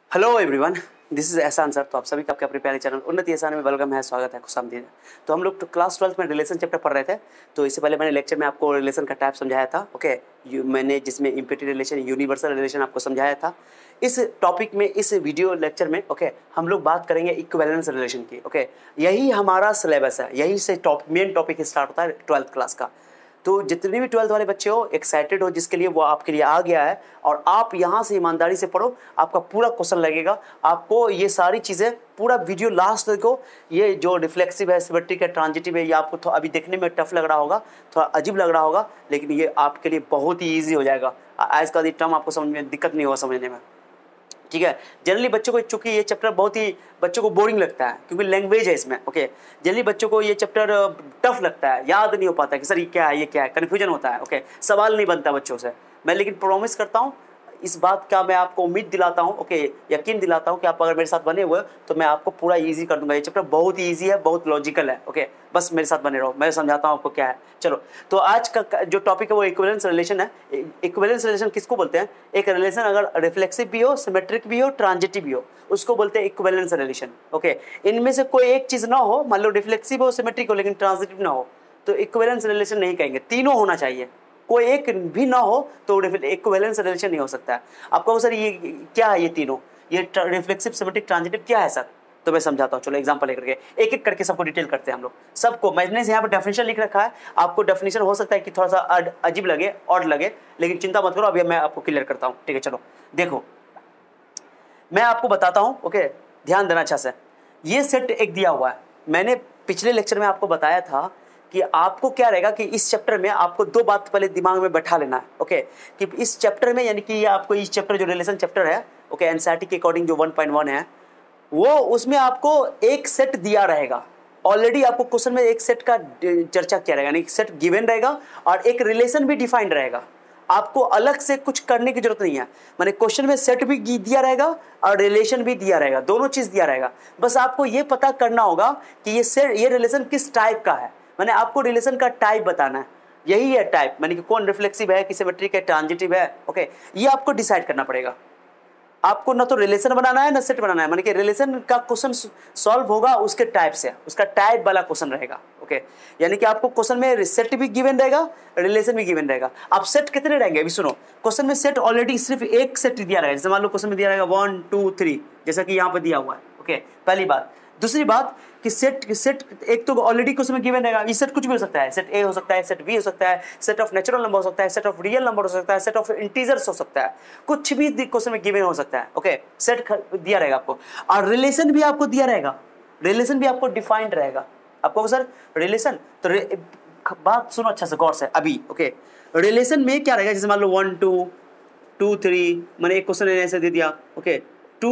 Hello everyone, this is Ehsan sir. तो आप सभी का आपके अपने प्यारे चैनल उन्नति एहसान में वेलकम है, स्वागत है, खुशामदीद है। तो हम लोग तो क्लास 12th में रिलेशन चैप्टर पढ़ रहे थे। तो इससे पहले मैंने लेक्चर में आपको रिलेशन का टाइप समझाया था, ओके। मैंने जिसमें इम्पिटी रिलेशन, यूनिवर्सल रिलेशन आपको समझाया था। इस टॉपिक में, इस वीडियो लेक्चर में, ओके, हम लोग बात करेंगे इक्विवेलेंस रिलेशन की, ओके। यही हमारा सिलेबस है, यही से मेन टॉपिक स्टार्ट होता है 12th क्लास का। तो जितने भी 12th वाले बच्चे हो, एक्साइटेड हो जिसके लिए, वो आपके लिए आ गया है। और आप यहाँ से ईमानदारी से पढ़ो, आपका पूरा क्वेश्चन लगेगा। आपको ये सारी चीज़ें पूरा वीडियो लास्ट देखो। ये जो रिफ्लेक्सिव है, सिमेट्रिक है, ट्रांजिटिव है, ये आपको तो अभी देखने में टफ लग रहा होगा, थोड़ा अजीब लग रहा होगा, लेकिन ये आपके लिए बहुत ही ईजी हो जाएगा। आज का टर्म आपको समझ में दिक्कत नहीं होगा समझने में, ठीक है। जनरली बच्चों को, चूंकि ये चैप्टर बहुत ही बच्चों को बोरिंग लगता है क्योंकि लैंग्वेज है इसमें, ओके। जनरली बच्चों को ये चैप्टर टफ लगता है, याद नहीं हो पाता कि सर ये क्या है, ये क्या है, कन्फ्यूजन होता है, ओके। सवाल नहीं बनता बच्चों से। मैं लेकिन प्रॉमिस करता हूँ, इस बात का मैं आपको उम्मीद दिलाता हूँ, ओके, यकीन दिलाता हूँ कि आप अगर मेरे साथ बने हुए तो मैं आपको पूरा इजी कर दूंगा। ये चैप्टर बहुत ही ईजी है, बहुत लॉजिकल है, ओके। बस मेरे साथ बने रहो, मैं समझाता हूँ आपको क्या है। चलो, तो आज का जो टॉपिक है वो इक्विवेलेंस रिलेशन है। इक्विवेलेंस रिलेशन किसको बोलते हैं? एक रिलेशन अगर रिफ्लेक्सिव भी हो, सिमेट्रिक भी हो, ट्रांजिटिव भी हो, उसको बोलते हैं इक्विवेलेंस रिलेशन, ओके। इनमें से कोई एक चीज ना हो, मान लो रिफ्लेक्सिव हो, सिमेट्रिक हो, लेकिन ट्रांजिटिव ना हो, तो इक्विवेलेंस रिलेशन नहीं कहेंगे। तीनों होना चाहिए, कोई एक भी ना हो तो इक्विवेलेंस रिलेशन नहीं हो सकता है। आपको सर ये क्या है, ये तीनों, ये रिफ्लेक्सिव, सिमेट्रिक, ट्रांजिटिव क्या है सर? तो मैं समझाता हूँ। चलो एग्जांपल लेकर के एक एक करके सबको डिटेल करते हैं हम लोग। सबको मैंने यहाँ पर डेफिनेशन लिख रखा है। आपको डेफिनेशन हो सकता है कि थोड़ा सा अजीब लगे, ऑड लगे, लेकिन चिंता मत करो, अभी मैं आपको क्लियर करता हूँ, ठीक है। चलो देखो, मैं आपको बताता हूँ, ओके, ध्यान देना अच्छा से। ये सेट एक दिया हुआ है। मैंने पिछले लेक्चर में आपको बताया था कि आपको क्या रहेगा कि इस चैप्टर में आपको दो बात पहले दिमाग में बैठा लेना है, ओके। कि इस चैप्टर में, यानी कि ये आपको इस चैप्टर जो रिलेशन चैप्टर है, ओके, एनसीईआरटी के अकॉर्डिंग जो 1.1 है, वो उसमें आपको एक सेट दिया रहेगा। ऑलरेडी आपको क्वेश्चन में एक सेट का चर्चा किया रहेगा, यानी सेट गिवन रहेगा और एक रिलेशन भी डिफाइंड रहेगा। आपको अलग से कुछ करने की जरूरत नहीं है। माने क्वेश्चन में सेट भी दिया रहेगा और रिलेशन भी दिया रहेगा, दोनों चीज दिया रहेगा। बस आपको ये पता करना होगा कि ये रिलेशन किस टाइप का है। माने आपको रिलेशन का टाइप बताना है, यही है टाइप, माने कि कौन रिफ्लेक्सिव है, कि सिमेट्रिक है, ट्रांजिटिव है, ओके। ये आपको डिसाइड करना पड़ेगा। आपको ना तो रिलेशन बनाना है ना सेट बनाना है। माने कि रिलेशन का क्वेश्चन सॉल्व होगा उसके टाइप से, उसका टाइप वाला क्वेश्चन रहेगा, ओके। यानी कि आपको क्वेश्चन में सेट भी गिवन रहेगा, रिलेशन भी गिवन रहेगा। अब सेट कितने रहेंगे अभी सुनो। क्वेश्चन में सेट ऑलरेडी सिर्फ एक सेट दिया रहेगा। जैसे मान लो क्वेश्चन में दिया रहेगा 1 2 3, जैसा कि यहाँ पे दिया हुआ है, ओके, पहली बात। दूसरी बात कि सेट एक तो ऑलरेडी क्वेश्चन में गिवन रहेगा। ये सेट कुछ भी हो सकता है, सेट ए हो सकता है, सेट बी हो सकता है, सेट ऑफ नेचुरल नंबर हो सकता है, सेट ऑफ रियल नंबर हो सकता है, सेट ऑफ इंटीजर्स हो सकता है, कुछ भी क्वेश्चन में गिवन हो सकता है, ओके। सेट दिया रहेगा आपको, और रिलेशन भी आपको दिया रहेगा, रिलेशन भी आपको डिफाइंड रहेगा। आपको सर रिलेशन, तो बात सुनो अच्छा से गौर से अभी, ओके। रिलेशन में क्या रहेगा, जैसे मान लो 1 2 2 3, मैंने एक क्वेश्चन ऐसे दे दिया, ओके, 2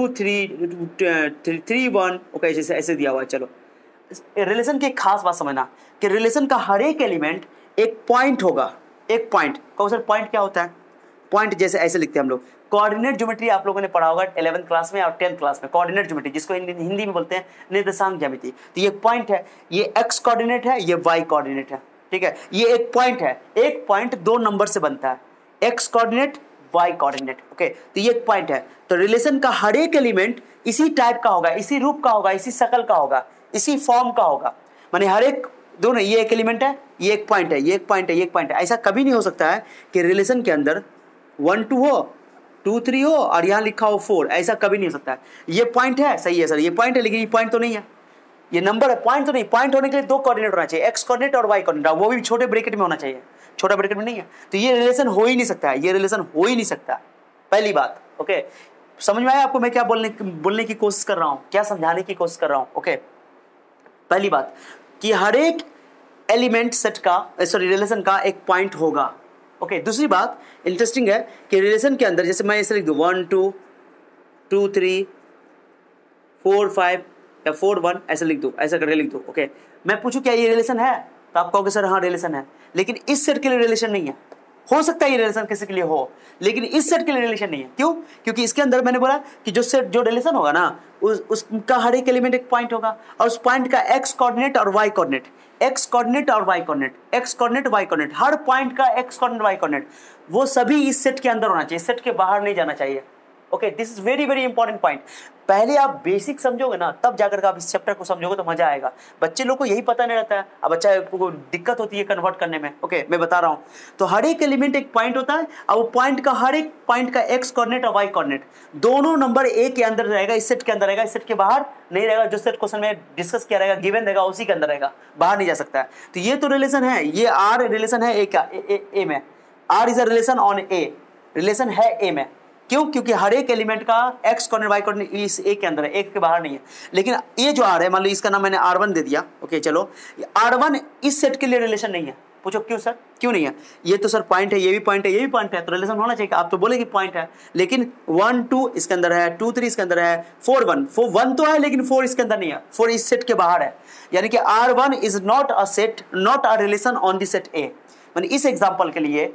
3 3 1, ओके, जैसे ऐसे दिया हुआ है। चलो, रिलेशन की एक खास बात समझना कि रिलेशन का हर एक एलिमेंट एक पॉइंट होगा। एक पॉइंट कहो सर, पॉइंट क्या होता है? पॉइंट जैसे ऐसे लिखते हैं हम लोग। कोऑर्डिनेट ज्योमेट्री आप लोगों ने पढ़ा होगा 11th क्लास में और 10th क्लास में। कोऑर्डिनेट ज्योमेट्री, जिसको हिंदी में बोलते हैं निर्देशांक ज्यामिति। तो ये पॉइंट है, ये एक्स कोऑर्डिनेट है, ये वाई कोऑर्डिनेट है, ठीक है। ये एक पॉइंट है। एक पॉइंट दो नंबर से बनता है, x coordinate, y coordinate, okay. तो ये एक पॉइंट है। तो रिलेशन का हर एक एलिमेंट इसी टाइप का होगा, इसी रूप का होगा, इसी शक्ल का होगा, इसी फॉर्म का होगा। माने हर एक दोनों, ये एक एलिमेंट है, ये एक पॉइंट है, ये एक पॉइंट है, ये एक पॉइंट है। ऐसा कभी नहीं हो सकता है कि रिलेशन के अंदर 1 2 हो, 2 3 हो और यहाँ लिखा हो 4। ऐसा कभी नहीं हो सकता है। ये पॉइंट है, सही है सर, ये पॉइंट है, लेकिन ये पॉइंट तो नहीं है, ये नंबर है, पॉइंट तो नहीं। पॉइंट होने के लिए दो कोऑर्डिनेट होना चाहिए, एक्स कोऑर्डिनेट और वाई कोऑर्डिनेट, वो भी छोटे ब्रैकेट में होना चाहिए। छोटा ब्रैकेट में नहीं है, तो ये रिलेशन हो ही नहीं सकता है, ये रिलेशन हो ही नहीं सकता। पहली बात, ओके। समझ में आया आपको मैं क्या बोलने की कोशिश कर रहा हूं, क्या समझाने की कोशिश कर रहा हूं, ओके। पहली बात कि हर एक एलिमेंट सेट का, सॉरी, रिलेशन का एक पॉइंट होगा, ओके। दूसरी बात इंटरेस्टिंग है कि रिलेशन के अंदर, जैसे मैं ऐसे लिख दूं 1 2 2 3 4 5 या 4 1, ऐसे लिख दूं, ऐसा करके लिख दूं, ओके। मैं पूछूं क्या ये रिलेशन है, तो आप कहोगे सर हाँ रिलेशन है, लेकिन इस सेट के लिए रिलेशन नहीं है। हो सकता है ये रिलेशन किसी के लिए हो, लेकिन इस सेट के लिए रिलेशन नहीं है। क्यों? क्योंकि इसके अंदर मैंने बोला कि जो सेट, जो रिलेशन होगा ना, उसका हर एक एलिमेंट एक पॉइंट होगा, और उस पॉइंट का एक्स कोऑर्डिनेट और वाई कोऑर्डिनेट, एक्स कोऑर्डिनेट और y coordinate, x coordinate y coordinate, हर पॉइंट का एक्स कोऑर्डिनेट वाई कोऑर्डिनेट, वो सभी इस सेट के अंदर होना चाहिए, सेट के बाहर नहीं जाना चाहिए। Okay, this is very very important point. पहले आप बेसिक समझोगे ना, तब जाकर के आप इस चैप्टर को समझोगे तो मजा आएगा। बच्चे लोग को यही पता नहीं रहता है, अब बच्चा को दिक्कत होती है कन्वर्ट करने में। ओके, मैं बता रहा हूँ। तो हर एक एलिमेंट एक पॉइंट होता है, और वो पॉइंट का हर एक पॉइंट का एक्स कोऑर्डिनेट और वाई कोऑर्डिनेट दोनों नंबर ए के अंदर रहेगा, इस सेट के अंदर रहेगा, इस सेट के बाहर नहीं रहेगा। जो सेट क्वेश्चन में डिस्कस किया रहेगा, गिवन रहेगा, उसी के अंदर रहेगा, बाहर नहीं जा सकता है। तो ये तो रिलेशन है, ये आर रिलेशन है ए का, ए में। R is a relation on A, relation है ए में। क्यों? क्योंकि हर एक एलिमेंट का एक्स कोऑर्डिनेट वाई कोऑर्डिनेट इस ए के अंदर है, एक के बाहर नहीं है। लेकिन ये जो आर है, मान लो इसका नाम मैंने R1 दे दिया। ओके चलो, R1 इस सेट के लिए रिलेशन नहीं है। पूछो क्यों सर, क्यों नहीं है? ये तो सर पॉइंट है, ये भी पॉइंट है, ये भी पॉइंट है, तो रिलेशन होना चाहिए। आप तो बोले कि पॉइंट है, लेकिन 1 2 इसके अंदर है, 2 3 इसके अंदर है, 4 1 तो है, लेकिन 4 इसके अंदर नहीं है, 4 इस सेट के बाहर है। यानी कि R1 is not a set, not a relation on this set A. माने इस एग्जांपल के लिए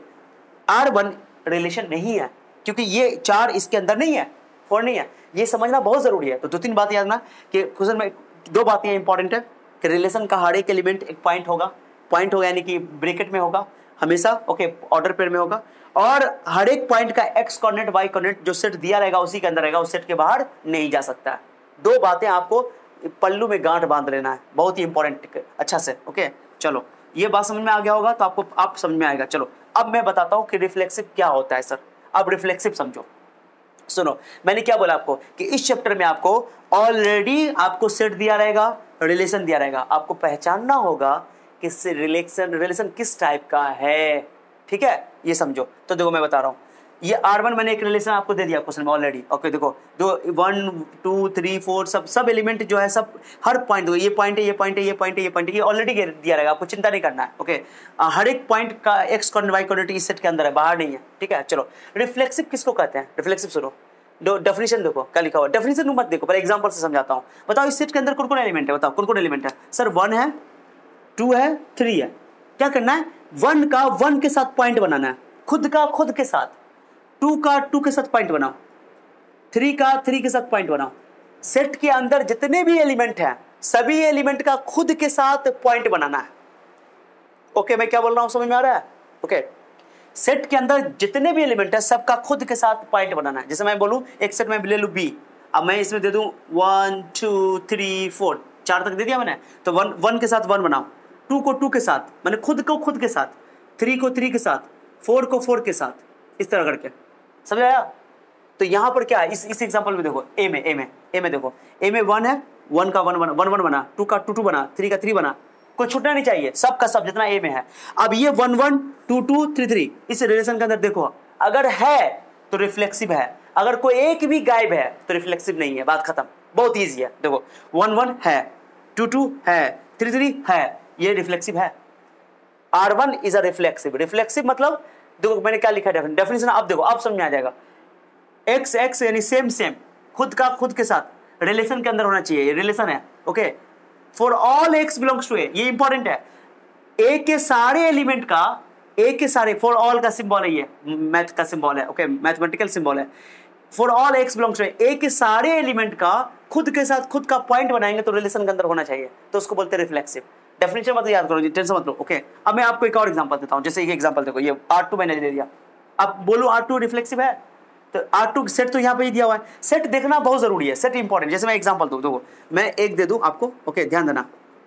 R1 रिलेशन नहीं है, क्योंकि ये 4 इसके अंदर नहीं है, 4 नहीं है। ये समझना बहुत जरूरी है। तो 2-3 बातें याद रखना कि क्वेश्चन में 2 बातें इंपॉर्टेंट है कि रिलेशन का हर एक एलिमेंट एक पॉइंट होगा, यानी कि ब्रैकेट में होगा हमेशा। ओके, ऑर्डर पेयर में होगा, और हर एक पॉइंट का एक्स कोऑर्डिनेट वाई कोऑर्डिनेट जो सेट दिया रहेगा उसी के अंदर रहेगा, उस सेट के बाहर नहीं जा सकता है। 2 बातें आपको पल्लू में गांठ बांध लेना है, बहुत ही इंपॉर्टेंट, अच्छा से। ओके चलो, ये बात समझ में आ गया होगा, तो आपको आप समझ में आएगा। चलो अब मैं बताता हूँ कि रिफ्लेक्सिव क्या होता है सर। अब रिफ्लेक्सिव समझो, सुनो मैंने क्या बोला आपको कि इस चैप्टर में आपको ऑलरेडी आपको सेट दिया रहेगा, रिलेशन दिया रहेगा, आपको पहचानना होगा कि रिलेशन किस टाइप का है। ठीक है, ये समझो। तो देखो मैं बता रहा हूँ, ये R1 मैंने एक रिलेशन आपको दे दिया क्वेश्चन में ऑलरेडी। ओके देखो, दो 1 2 3 4 सब एलिमेंट जो है, सब हर पॉइंट, ये पॉइंट है, ये पॉइंट है, ये पॉइंट है, ये पॉइंट है, ये ऑलरेडी दिया रहेगा, आपको चिंता नहीं करना है। ओके, हर एक पॉइंट का एक्स कोऑर्डिनेट वाई कोऑर्डिनेट इस सेट के अंदर है, बाहर नहीं है। ठीक है, चलो रिफ्लेक्सिव किसको कहते हैं? रिफ्लेक्सिव सुनो, डेफिनेशन देखो क्या लिखा हुआ। डेफिनेशन मत देखो, पर एग्जांपल से समझाता हूँ। बताओ इस सेट के अंदर कौन कौन एलिमेंट है? बताओ कौन कौन एलिमेंट है? सर 1 है, 2 है, 3 है। क्या करना है? 1 का 1 के साथ पॉइंट बनाना है, खुद का खुद के साथ। 2 का 2 के साथ पॉइंट बनाओ, 3 का 3 के साथ पॉइंट बनाओ। सेट के अंदर जितने भी एलिमेंट हैं, सभी एलिमेंट का खुद के साथ पॉइंट बनाना है। ओके, मैं क्या बोल रहा हूं समझ में आ रहा है? ओके, सेट के अंदर जितने भी एलिमेंट है, सबका खुद के साथ पॉइंट बनाना है। जैसे मैं बोलूं एक सेट में ले लूं बी, अब मैं इसमें दे दूं 1 2 3 4, 4 तक दे दिया मैंने, तो 1 के साथ 1 बनाओ, 2 को 2 के साथ, मैंने खुद को खुद के साथ, 3 को 3 के साथ, 4 को 4 के साथ, इस तरह करके। समझ आया? तो यहां पर क्या है, इस एग्जांपल में देखो, ए में देखो, ए में 1 है, 1 का 1 बना, 2 का 2 बना, 3 का 3 बना, कोई छूटना नहीं चाहिए, सब का सब जितना ए में है। अब ये 1 1 2 2 3 3 इस रिलेशन के अंदर देखो, अगर है तो रिफ्लेक्सिव है, अगर कोई एक भी गायब है तो रिफ्लेक्सिव नहीं है, बात खत्म। बहुत ईजी है। देखो 1 1 है, 2 2 है, 3 3 है, ये रिफ्लेक्सिव है। R1 is a reflexive. Reflexive मतलब देखो मैंने क्या लिखा है डेफिनेशन, आप देखो, आप समझ में आ जाएगा। एक्स एक्स यानी सेम खुद का खुद के साथ रिलेशन के अंदर होना चाहिए, ये रिलेशन है। Okay, for all x belongs to A, ये इंपॉर्टेंट है। ए के सारे एलिमेंट का, ए के सारे, फॉर ऑल का सिंबल है, ये मैथ का सिंबल है। ओके, मैथमेटिकल सिंबल है। For all x belongs to A के सारे एलिमेंट का खुद के साथ खुद का पॉइंट बनाएंगे तो रिलेशन के अंदर होना चाहिए, तो उसको बोलते हैं रिफ्लेक्सिव। डेफिनेशन मत याद करो, टेंशन मत लो। ओके, अब मैं आपको एक और एग्जांपल देता हूं। जैसे एक एग्जांपल देखो, ये R2 मैंने दे दिया, अब बोलो R2 रिफ्लेक्सिव है, तो R2 सेट तो यहाँ पे ही दिया हुआ है। सेट देखना बहुत जरूरी है, सेट इंपॉर्टेंट। जैसे मैं एग्जांपल दूं, देखो मैं एक दे दूं आपको। ओके, ध्यान देना,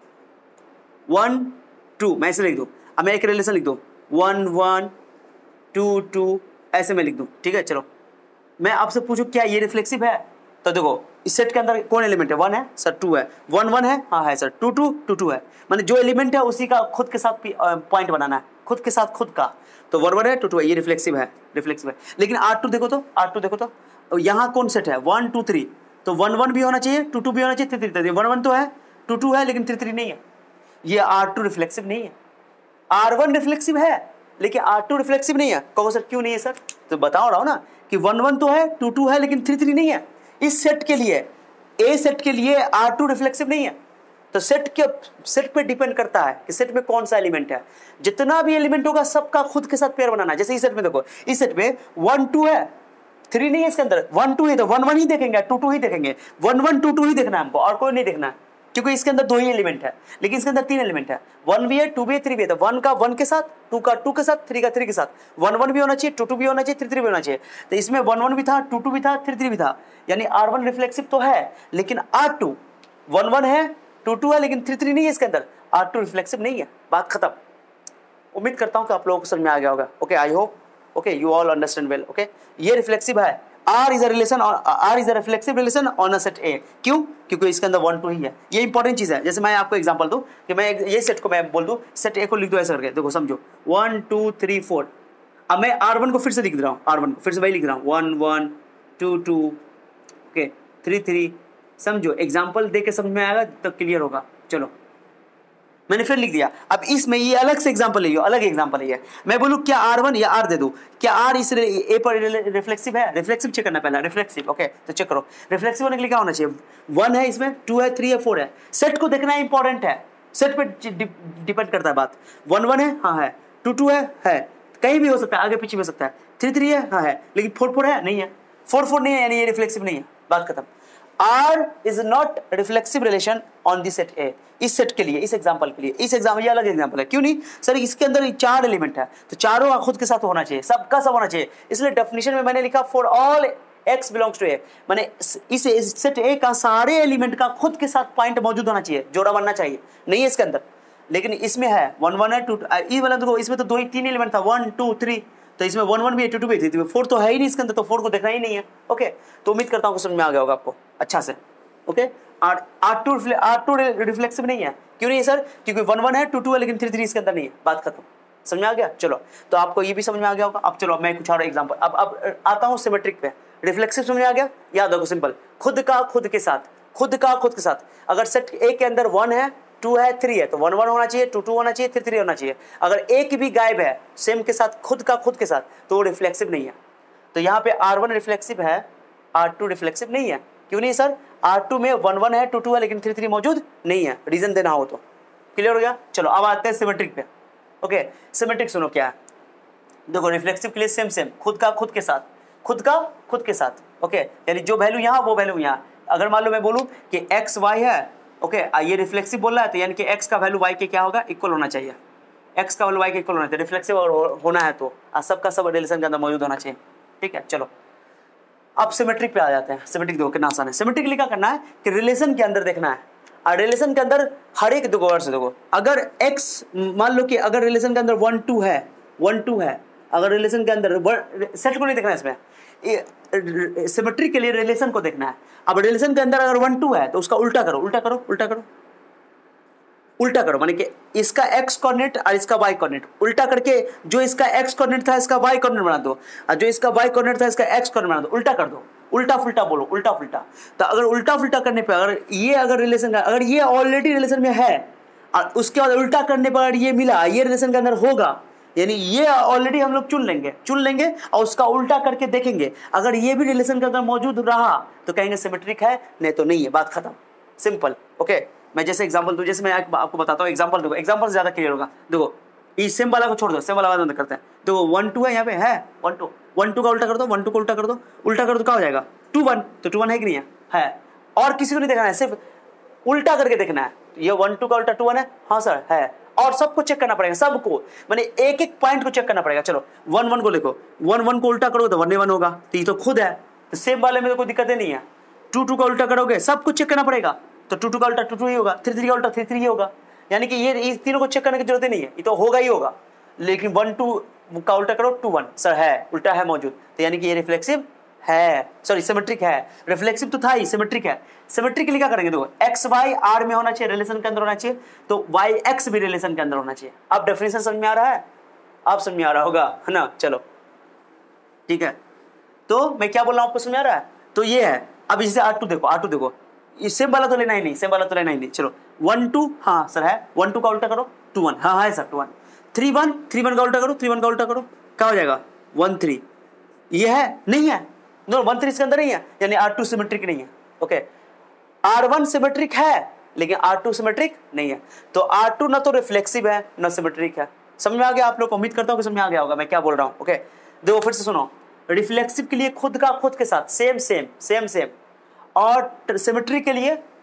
1 2 मैं ऐसे लिख दूं, अब मैं एक रिलेशन लिख दूं 1 1 2 2, ऐसे मैं लिख दूं। ठीक है, चलो मैं आपसे पूछूं क्या ये रिफ्लेक्सिव है? तो देखो इस सेट के अंदर कौन एलिमेंट है? 1 है सर, 2 है, 1 1 है, हाँ है सर, 2 2 2 2 है। माने जो एलिमेंट है उसी का खुद के साथ पॉइंट बनाना है, खुद के साथ खुद का। तो 1 1 है, 2 2 है, ये रिफ्लेक्सिव है, रिफ्लेक्सिव है। लेकिन R2 देखो तो, R2 देखो तो यहाँ कौन सेट है? 1 2 3, तो 1 1 भी होना चाहिए, 2 2 भी होना चाहिए, 3 3। 1 1 तो है, 2 2 है, लेकिन 3 3 नहीं है। ये R2 रिफ्लेक्सिव नहीं है। R1 रिफ्लेक्सिव है, लेकिन R2 रिफ्लेक्सिव नहीं है। कहो सर क्यों नहीं है सर? तो बताओ रहा हूं ना कि 1 1 तो है, 2 2 है, लेकिन 3 3 नहीं है। इस सेट के लिए, ए सेट के लिए R2 रिफ्लेक्सिव नहीं है। तो सेट पे डिपेंड करता है कि सेट में कौन सा एलिमेंट है। जितना भी एलिमेंट होगा सबका खुद के साथ पेयर बनाना है। जैसे इस सेट में देखो, इस सेट में 1 2 है, 3 नहीं है इसके अंदर, 1 2 है, तो 1 1 ही देखेंगे, 2 2 ही देखेंगे, 1 1 2 2 ही देखना है हमको, और कोई नहीं देखना है। क्योंकि इसके अंदर 2 ही एलिमेंट है, लेकिन इसके अंदर 3 एलिमेंट है, 1 भी है, 2 भी है, 3 भी है। तो 1 का 1 के साथ, 2 का 2 के साथ, 3 का 3 के साथ, 1 1 भी होना चाहिए, 2 2 भी होना चाहिए, 3 3 भी होना चाहिए। तो इसमें 1 1 भी था, 2 2 भी था, 3 3 भी था, यानी R1 रिफ्लेक्सिव तो है, लेकिन R2 1 1 है, 2 2 है, लेकिन 3 3 नहीं है इसके अंदर, R2 रिफ्लेक्सिव नहीं है। बात खत्म। उम्मीद करता हूं कि आप लोगों को समझ में आ गया होगा। Okay, I hope okay you all understand well. Okay, ये रिफ्लेक्सिव है, R is a relation, R is a reflexive relation on a set A। क्यों? क्योंकि इसके अंदर 1 2 ही है। ये इंपॉर्टेंट चीज है। जैसे मैं आपको एग्जांपल दूं कि मैं ये सेट को मैं बोल दूं, सेट A को लिख दो ऐसे करके, देखो समझो 1 2 3 4। अब मैं R1 को फिर से लिख रहा हूँ, R1 को फिर से वही लिख रहा हूँ, 1 1 2 2 ओके 3 3। समझो, एग्जाम्पल दे के समझ में आएगा तो क्लियर होगा। चलो मैंने फिर लिख दिया। अब इसमें ये अलग से एग्जांपल ले लो, अलग एग्जांपल है ये। मैं बोलूं क्या R1 या R दे दूं, क्या R इस A पर रिफ्लेक्सिव है? रिफ्लेक्सिव चेक करना पहला, रिफ्लेक्सिव। ओके, तो चेक करो, रिफ्लेक्सिव होने के लिए क्या होना चाहिए? 1 है इसमें, 2 है, 3 है, 4 है। सेट को देखना इंपॉर्टेंट है, सेट पे डिपेंड करता है बात। 1 1 है, हाँ है, 2 2 है, कहीं भी हो सकता है, आगे पीछे भी हो सकता है, 3 3 है, हाँ है, लेकिन 4 4 है, नहीं है, 4 4 नहीं है, यानी ये रिफ्लेक्सिव नहीं है। बात खत्म। R is not reflexive relation on the set A। इस सेट के लिए, इस एग्जांपल के लिए, इस एग्जांपल, ये अलग एग्जांपल है। क्यों नहीं सर? इसके अंदर 4 एलिमेंट है, तो चारों का खुद के साथ होना चाहिए, सबका सब होना चाहिए। इसलिए डेफिनेशन में मैंने लिखा for all x belongs to A, माने इस सेट A का सारे एलिमेंट का खुद के साथ पॉइंट मौजूद होना चाहिए, जोड़ा बनना चाहिए। नहीं है इसके अंदर, लेकिन इसमें है 1 1 है, 2 ये वाला देखो, इसमें तो 2 ही 3 एलिमेंट था, 1 2 3, तो इसमें 1 1 भी है, 2 2 भी है, 4 तो है ही नहीं इसके अंदर, तो 4 को देखना ही नहीं है। ओके, तो उम्मीद करता हूँ समझ में आ गया होगा आपको अच्छा से। ओके, R2 रिफ्लेक्सिव नहीं है। क्यों नहीं है सर? क्योंकि 1 1 है, 2 2 है, लेकिन 3 3 इसके अंदर नहीं है। बात खत्म। समझ में आ गया? चलो, तो आपको ये भी समझ में आ गया होगा। अब चलो मैं कुछ और एग्जांपल, अब आता हूँ सिमेट्रिक पे। रिफ्लेक्सिव समझ में आ गया? याद रखो सिंपल, खुद का खुद के साथ, खुद का खुद के साथ। अगर सेट A के अंदर 1 है, 2 है, 3 है, तो 1 1 होना चाहिए, 2 2 होना चाहिए, 3 3 होना चाहिए। अगर एक भी गायब है सेम के साथ, खुद का खुद के साथ, तो वो रिफ्लेक्सिव नहीं है। तो यहाँ पे R1 रिफ्लेक्सिव है, R2 रिफ्लेक्सिव नहीं है। क्यों नहीं सर? R2 में 1 1 है, 2 2 है, लेकिन 3 3 मौजूद नहीं है। रीजन देना हो तो क्लियर हो गया। चलो अब आते हैं सिमेट्रिक पे। ओके, सिमेट्रिक सुनो क्या है। देखो, रिफ्लेक्सिव के लिए सेम सेम, खुद का खुद के साथ, खुद का खुद के साथ। ओके, यानी जो वैल्यू यहाँ वो वैल्यू यहाँ। अगर मान लो मैं बोलूँ कि x y है, ओके, ये रिफ्लेक्सिव बोल रहा है, तो यानी कि x का वैल्यू y के क्या होगा? इक्वल होना चाहिए। x का वैल्यू y के इक्वल होना चाहिए। रिफ्लेक्सिव होना है तो सबका सब रिलेशन के अंदर मौजूद होना चाहिए। ठीक है, चलो अब सिमेट्रिक पे आ जाते हैं। सिमेट्रिक देखो कितना आसान है। सिमेट्रिक क्या करना है कि रिलेशन के अंदर देखना है, और रिलेशन के अंदर हर एक देखो वर्ड से देखो, अगर x मान लो कि अगर रिलेशन के अंदर 1 2 है, 1 2 है, अगर रिलेशन के अंदर सेट को नहीं देखना है इसमें, सिमेट्रिक के लिए रिलेशन को देखना है। अब रिलेशन के अंदर अगर 1 2 है तो उसका उल्टा करो, उल्टा करो, उल्टा करो, उल्टा करो, माने कि इसका x कोऑर्डिनेट और इसका y कोऑर्डिनेट उल्टा करके, जो इसका x कोऑर्डिनेट था इसका y कोऑर्डिनेट बना दो, और जो इसका y कोऑर्डिनेट था इसका x कोऑर्डिनेट बना दो। उल्टा कर दो, उल्टा फुल्टा बोलो, उल्टा फुल्टा। तो अगर उल्टा फुल्टा करने पे अगर रिलेशन का, अगर ये ऑलरेडी रिलेशन में है और उसके बाद उल्टा करने पर अगर ये मिला, ये रिलेशन के अंदर होगा, यानी ये ऑलरेडी हम लोग चुन लेंगे और उसका उल्टा करके देखेंगे। अगर ये भी रिलेशन के अंदर मौजूद रहा तो कहेंगे सिमेट्रिक है, नहीं तो नहीं है। बात खत्म, सिंपल। ओके, मैं जैसे एग्जांपल दूं, जैसे मैं आपको बताता हूं एग्जांपल, देखो एग्जांपल से ज्यादा क्लियर होगा। देखो इस सेम वाला को छोड़ दो, सेम वाला बंद करते हैं। देखो 1 2 है, यहाँ पे है 1 2, 1 2 का उल्टा कर दो, 1 2 को उल्टा कर दो, उल्टा कर दो, क्या हो जाएगा? 2 1, तो 2 1 है कि नहीं है? और किसी को नहीं देखना है, सिर्फ उल्टा करके देखना है। ये 1 2 का उल्टा 2 1 है, हाँ सर है, और सबको चेक करना पड़ेगा, सबको, माने एक एक पॉइंट को चेक करना पड़ेगा। चलो 1 1 को देखो, 1 1 को उल्टा करोगे तो 1 1 होगा, तो ये तो खुद है, तो सेम वाले में तो कोई दिक्कत नहीं है। 2 2 का उल्टा करोगे, सबको चेक करना पड़ेगा, तो 2 2 का उल्टा 2 2 ही होगा, 3 3 का उल्टा 3 3 ही होगा। यानी कि ये इस तीनों को चेक करने की जरूरत ही नहीं है, ये तो होगा ही होगा। लेकिन 1 2 का उल्टा करो 2 1, सर है, उल्टा है मौजूद, तो यानी कि ये रिफ्लेक्सिव है, सॉरी सिमेट्रिक है। रिफ्लेक्सिव तो था ही, सिमेट्रिक है। सिमेट्रिक के लिए क्या करेंगे? देखो x y r में होना चाहिए, रिलेशन के अंदर होना चाहिए, तो y x भी रिलेशन के अंदर होना चाहिए। अब डेफिनेशन समझ में आ रहा है? आप समझ में आ रहा होगा, है ना? चलो ठीक है, तो मैं क्या बोल रहा हूँ आपको समझ में आ रहा है? तो ये है। अब इसे R2 देखो, R2 देखो, सेम वाला तो लेना ही नहीं, सेम वाला तो लेना ही नहीं। चलो 1 2, हाँ सर है, 1 2 का उल्टा करो 2 1, हाँ है सर 2 1, 3 1, 3 1 का उल्टा करो, 3 1 का उल्टा करो, क्या हो जाएगा? 1 3। ये है, नहीं है, नो 1 3 इसके अंदर नहीं है, यानी R2 सिमेट्रिक नहीं है। ओके, R1 सिमेट्रिक है लेकिन R2 सिमेट्रिक नहीं है। तो R2 ना तो रिफ्लेक्सिव है ना सिमेट्रिक है। समझ में आ गया आप लोग को? उम्मीद करता हूँ कि समझ में आ गया होगा मैं क्या बोल रहा हूँ। ओके, देखो फिर से सुनो, रिफ्लेक्सिव के लिए खुद का खुद के साथ सेम सेम सेम सेम, और सिमेट्री के लिए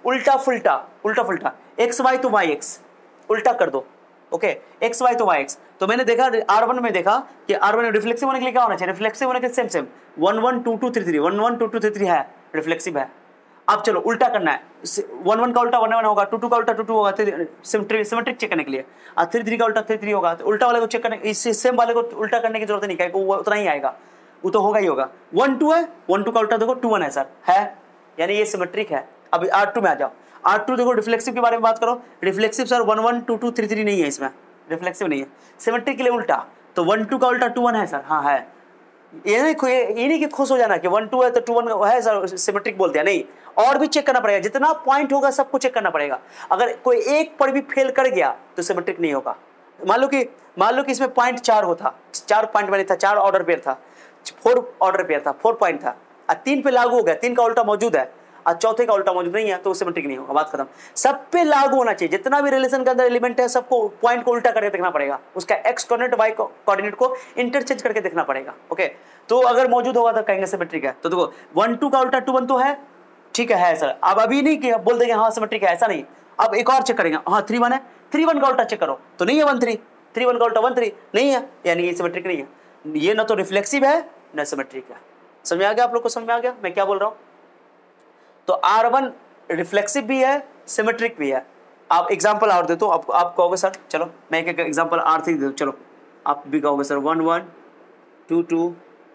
उल्टा फुल्टा, उल्टा फुल्टा, एक्स वाई तो वाई एक्स, उल्टा कर दो, ओके, एक्स वाई तो वाई एक्स। तो मैंने देखा R1 में देखा कि R1 में रिफ्लेक्सिव होने के लिए क्या होना चाहिए, रिफ्लेक्सिव होने के सेम सेम 1 1 2 2 3 3 1 1 2 2 3 3 है, रिफ्लेक्सिव है। अब चलो उल्टा करना है, 1 1 का उल्टा 1 1 होगा, 2 2 का उल्टा 2 2 होगा, सिमेट्रिक चेक करने के लिए, और 3 3 का उल्टा 3 3 होगा। तो उल्टा वाले को चेक करने, इससे सेम वाले को उल्टा करने की जरूरत नहीं है, वो उतना ही आएगा, वो तो होगा ही होगा। 1 2 है, 1 2 का उल्टा देखो 2 1 है सर, है, यानी ये सिमेट्रिक है। अब R2 में आ जाओ, R2 देखो रिफ्लेक्सिव के बारे में बात करो, रिफ्लेक्सिव सर 1 1 2 2 3 3 नहीं है, इसमें रिफ्लेक्सिव नहीं है। सिमेट्रिक के लिए उल्टा, तो 1 2 का उल्टा 2 1 है सर, हाँ है। ये नहीं कि खुश हो जाना कि 1 2 है तो 2 1 है सर सिमेट्रिक बोलते हैं, नहीं, और भी चेक करना पड़ेगा, जितना पॉइंट होगा सबको चेक करना पड़ेगा। अगर कोई एक पर भी फेल कर गया तो सिमेट्रिक नहीं होगा। मान लो कि इसमें पॉइंट 4 होता, 4 पॉइंट बने था, 4 ऑर्डर पेयर था, 4 ऑर्डर पेयर था, 4 पॉइंट था, और 3 पे लागू हो गया, 3 का उल्टा मौजूद है और चौथे का उल्टा मौजूद नहीं है, तो सिमेट्रिक नहीं होगा, बात खत्म। सब पे लागू होना चाहिए, जितना भी रिलेशन के अंदर एलिमेंट है सबको पॉइंट को उल्टा करके देखना पड़ेगा, उसका एक्स कोऑर्डिनेट वाई कोऑर्डिनेट को इंटरचेंज करके देखना पड़ेगा, ओके। तो अगर मौजूद होगा तो कहेंगे सिमेट्रिक है। तो देखो 1 2 का उल्टा 2 1 तो है, ठीक है सर। अब अभी नहीं किया बोल देंगे हाँ सिमेट्रिक है, ऐसा नहीं। अब एक और चेक करेंगे, हाँ 3 1 है, 3 1 का उल्टा चेक करो, तो नहीं है 1 3, 3 1 का उल्टा 1 3 नहीं है, यानी ये सिमेट्रिक नहीं है। ये ना तो रिफ्लेक्सिव है ना सिमेट्रिक है। समझ आ गया आप लोग को, समझ में आ गया मैं क्या बोल रहा हूँ। तो R1 रिफ्लेक्सिव भी है, सिमेट्रिक भी है। आप एग्जांपल और दे तो आप कहोगे सर, चलो मैं एक एग्जांपल R3 दे दूं, चलो आप भी कहोगे सर 1 1 2 2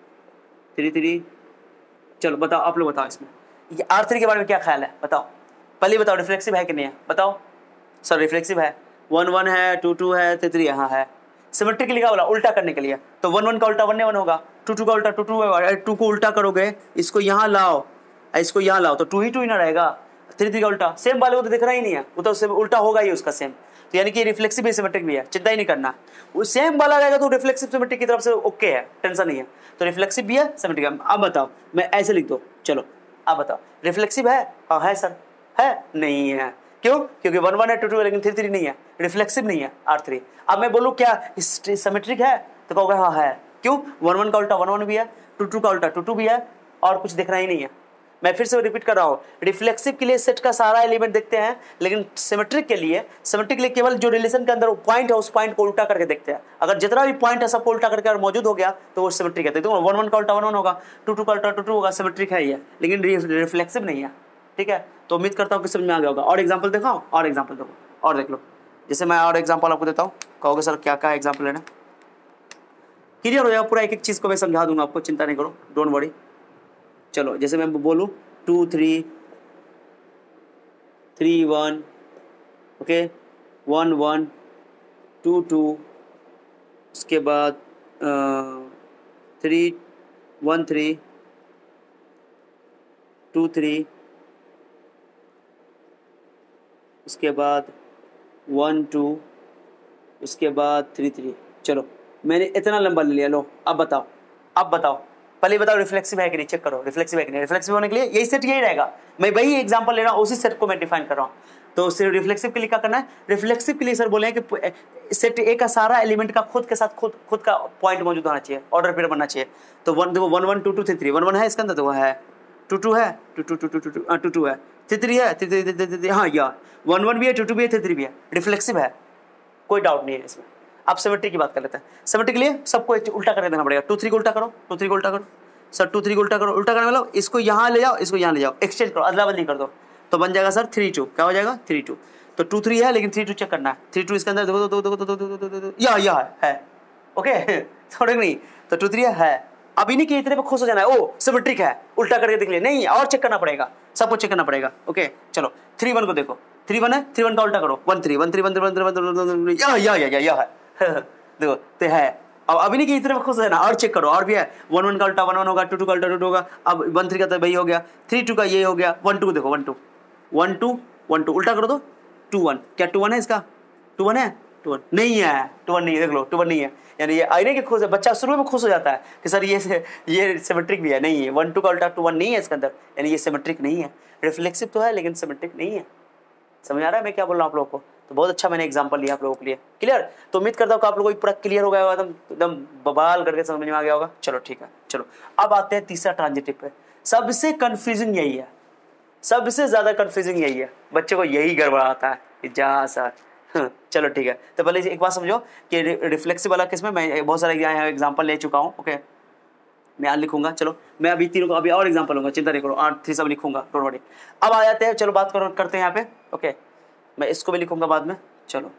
3 3। चलो बताओ, आप लोग बताओ इसमें ये R3 के बारे में क्या ख्याल है, बताओ पहले बताओ, रिफ्लेक्सिव है कि नहीं है, बताओ सर। रिफ्लेक्सिव है, 1 1 है, 2 2 है, 3 3 यहाँ है। सिमेट्रिक के लिए क्या बोला, उल्टा करने के लिए, तो 1 1 का उल्टा 1 1 होगा, 2 2 का उल्टा 2 2 है, 2 को उल्टा करोगे, इसको यहाँ लाओ, इसको यहाँ लाओ, तो 2 ही ना रहेगा। 3 3 का उल्टा सेम वाले को तो दिखना ही नहीं है, वो तो उल्टा होगा ही उसका सेम। तो यानी कि रिफ्लेक्सिव भी सिमेट्रिक भी है, चिंता ही नहीं करना। वो सेम वाला रहेगा तो रिफ्लेक्सिव सिमेट्रिक की तरफ से ओके है, टेंशन नहीं है। तो रिफ्लेक्सिव भी है, सिमेट्रिक है। अब बताओ, मैं ऐसे लिख दो, चलो अब बताओ रिफ्लेक्सिव है, हाँ है सर, है नहीं है, क्यों, क्योंकि 1 1 है, 2 2 है, लेकिन 3 3 नहीं है, रिफ्लेक्सिव नहीं है R3। अब मैं बोलूँ क्या सिमेट्रिक है, तो कहोगे हाँ है, क्यों, 1 1 का उल्टा 1 1 भी है, 2 2 का उल्टा 2 2 भी है, और कुछ दिखना ही नहीं है। मैं फिर से रिपीट कर रहा हूँ, रिफ्लेक्सिव के लिए सेट का सारा एलिमेंट देखते हैं, लेकिन सिमेट्रिक के लिए केवल जो रिलेशन के अंदर पॉइंट है उस पॉइंट को उल्टा करके देखते हैं। अगर जितना भी पॉइंट है सबको उल्टा करके अगर मौजूद हो गया तो वो सिमेट्रिक है। देखो 1 1 का उल्टा 1 1 होगा, 2 2 का उल्टा 2 2 होगा, सिमेट्रिक है ये, लेकिन रिफ्लेक्सिव नहीं है, ठीक है। तो उम्मीद करता हूँ कि समझ में आ गया होगा। और एग्जाम्पल दिखाओ, और एग्जाम्पल देखो, और देख लो, जैसे मैं और एग्जाम्पल आपको देता हूँ, कहोगे सर क्या क्या एग्जाम्पल लेना, क्लियर हो जाएगा पूरा, एक एक चीज़ को मैं समझा दूंगा आपको, चिंता नहीं करो, डोंट वरी। चलो जैसे मैं बोलूँ 2 3 3 1, ओके, 1 1 2 2, उसके बाद 3 1 3 2 3, उसके बाद 1 2, उसके बाद 3 3। चलो मैंने इतना लंबा ले लिया, लो अब बताओ पहले बताओ रिफ्लेक्सिव है कि नहीं, चेक करो रिफ्लेक्सिव है कि नहीं। रिफ्लेक्सिव होने के लिए यही सेट यही रहेगा, मैं वही एग्जांपल ले रहा हूँ, उसी सेट को मैं डिफाइन कर रहा हूँ। तो सिर्फ रिफ्लेक्सिव के लिए क्या करना है, रिफ्लेक्सिव के लिए सर बोले कि सेट ए का सारा एलिमेंट का खुद के साथ खुद का पॉइंट मौजूद होना चाहिए, ऑर्डर पेयर बनना चाहिए। तो 1 1 2 2 3 3, 1 1 है इसके अंदर, तो वो है 2 2 है, 2 2 2 2 2 2 है, 3 3 है, 3 3 हाँ यार 1 1 भी है, 2 2 भी है, 3 3 भी है, रिफ्लेक्सिव है, कोई डाउट नहीं है इसमें। अब सिमेट्रिक की बात कर लेते हैं। सिमेट्रिक के लिए सबको उल्टा करके देना पड़ेगा, 2 3 को उल्टा करो, 2 3 को उल्टा करो सर, 2 3 को उल्टा करो, उल्टा करने वाला इसको यहाँ ले जाओ, इसको यहाँ ले जाओ, एक्सचेंज करो, अदला बदली कर दो, तो बन जाएगा सर 3 2, क्या हो जाएगा 3 2। तो 2 3 है, लेकिन 3 2 चेक करना है, 3 2 इसके अंदर देखो, या है, ओके थोड़े नहीं, तो 2 3 है। अभी नहीं कि इतने पे खुश हो जाना है, ओ सिमेट्रिक है, उल्टा करके देख लिया, नहीं और चेक करना पड़ेगा, सबको चेक करना पड़ेगा, ओके। चलो 3 1 को देखो, 3 1 है, 3 1 का उल्टा करो, 1 3 1 3 1 3 1 3 या है देखो तो है। अब अभी नहीं कि इतने में खुश है ना, और चेक करो, और भी है, 1 1 का उल्टा 1 1 होगा, 2 2 का उल्टा 2 2 होगा, अब 1 3 का तो वही हो गया, 3 2 का ये हो गया, 1 2 देखो 1 2 1 2 1 2 उल्टा करो तो 2 1, क्या 2 1 है इसका, 2 1 है, 2 1 नहीं है, 2 1 नहीं है, देख लो 2 1 नहीं है। यानी ये आईने के खुश है, बच्चा शुरू में खुश हो जाता है कि सर ये सिमेट्रिक भी है, नहीं है, 1 2 का उल्टा 2 1 नहीं है इसके अंदर, यानी ये सिमेट्रिक नहीं है। रिफ्लेक्सिव तो है लेकिन सिमेट्रिक नहीं है। समझ आ रहा है मैं क्या बोल रहा हूँ आप लोगों को। तो बहुत अच्छा मैंने एग्जांपल लिया आप लोगों के लिए, क्लियर। तो उम्मीद करता हूँ कि आप लोगों को पूरा क्लियर हो गया होगा, एकदम बवाल करके समझ में आ गया होगा। चलो ठीक है, चलो अब आते हैं तीसरा ट्रांजिटिव पे। सबसे कंफ्यूजिंग यही है, सबसे ज्यादा कंफ्यूजिंग यही है, बच्चे को यही गड़बड़ाता है जा सर। चलो ठीक है, तो पहले एक बात समझो कि रिफ्लेक्सिव वाला केस में मैं बहुत सारे यहाँ एग्जांपल ले चुका हूँ। ओके, मैं आज लिखूंगा, चलो मैं अभी तीनों को अभी और एग्जांपल लूंगा, चिंता नहीं करो, 8 सब लिखूंगा, डोंट वरी। अब आ जाते हैं, चलो बात करते हैं यहाँ पे। ओके, मैं इसको भी लिखूंगा बाद में, चलो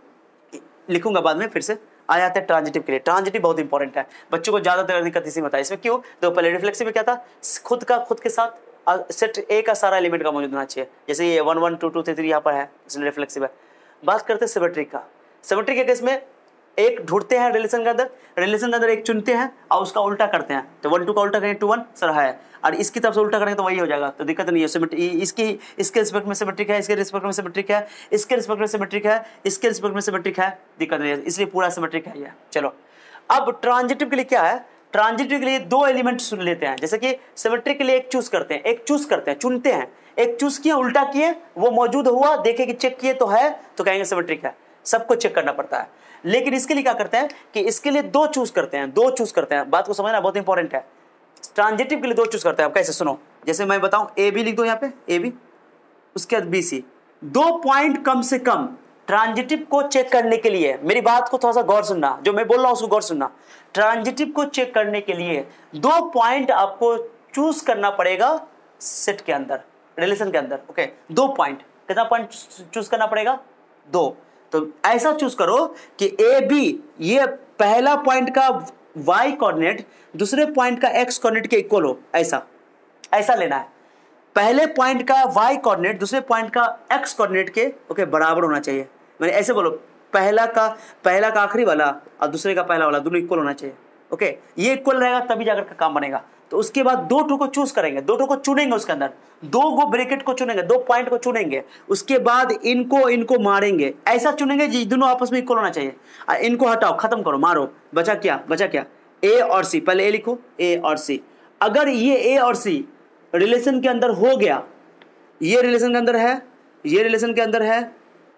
लिखूंगा बाद में, फिर से आ जाते हैं ट्रांजिटिव के लिए। ट्रांजिटिव बहुत इंपॉर्टेंट है, बच्चों को ज्यादातर दिक्कत इसी में होता है। इसमें क्यों? तो पहले रिफ्लेक्सिव में क्या था, खुद के साथ सेट ए का सारा एलिमेंट का मौजूद होना चाहिए। जैसे ये 1 1 2 2 3 3 यहाँ पर है, इसलिए रिफ्लेक्सिव है। बात करते हैं सिमेट्रिक का। सिमेट्रिक के केस में एक ढूंढते हैं रिलेशन के अंदर एक चुनते हैं और उसका उल्टा करते हैं। तो 1 2 का उल्टा करेंगे 2 1 सर है, और इसकी तरफ से उल्टा करेंगे तो वही हो जाएगा, तो दिक्कत नहीं है। इसके रिस्पेक्ट में सिमेट्रिक है, इसके रिस्पेक्ट में सिमेट्रिक है, इसके रिस्पेक्ट में सिमेट्रिक है, इसके रिस्पेक्ट में सिमेट्रिक है, दिक्कत नहीं है, इसलिए पूरा सिमेट्रिक है ये। चलो अब ट्रांजिटिव के लिए क्या है, ट्रांजिटिव के लिए 2 एलिमेंट लेते हैं। जैसे कि सिमेट्रिक के लिए एक चूज करते हैं, चुनते हैं, एक चूज किए, उल्टा किए, वो मौजूद हुआ, देखे कि चेक किए तो है, तो कहेंगे सिमेट्रिक है। सबको चेक करना पड़ता है। लेकिन इसके लिए क्या करते हैं कि इसके लिए 2 चूज करते हैं, बात को समझना बहुत इंपॉर्टेंट है। ट्रांजिटिव के लिए 2 चूज करते हैं। कैसे, सुनो, जैसे मैं बताऊं ए बी लिख दो यहाँ पे, ए बी, उसके बाद बी सी, 2 पॉइंट कम से कम ट्रांजिटिव को चेक करने के लिए। मेरी बात को थोड़ा सा गौर सुनना, जो मैं बोल रहा हूं उसको गौर सुनना। ट्रांजिटिव को चेक करने के लिए 2 पॉइंट आपको चूज करना पड़ेगा सेट के अंदर, रिलेशन के अंदर। ओके, 2 पॉइंट, कितना पॉइंट चूज करना पड़ेगा? 2। तो ऐसा चूज करो कि ए बी, ये पहला पॉइंट का y कोऑर्डिनेट दूसरे पॉइंट का x कोऑर्डिनेट के इक्वल हो, ऐसा लेना है। पहले पॉइंट का y कोऑर्डिनेट दूसरे पॉइंट का x कोऑर्डिनेट के बराबर होना चाहिए। मैंने ऐसे बोलो, पहला का आखिरी वाला और दूसरे का पहला वाला दोनों इक्वल होना चाहिए। ओके, ये इक्वल रहेगा तभी जाकर का काम बनेगा। तो उसके बाद 2 ठो को चूज करेंगे, 2 ठो को चुनेंगे, उसके अंदर 2 ब्रैकेट को चुनेंगे, 2 पॉइंट को चुनेंगे, उसके बाद इनको मारेंगे, ऐसा चुनेंगे जी दोनों आपस में इक्वल होना चाहिए। इनको हटाओ, खत्म करो, मारो, बचा क्या, ए और सी। पहले ए लिखो, ए और सी। अगर ये ए और सी रिलेशन के अंदर हो गया, ये रिलेशन के अंदर है, ये रिलेशन के अंदर है,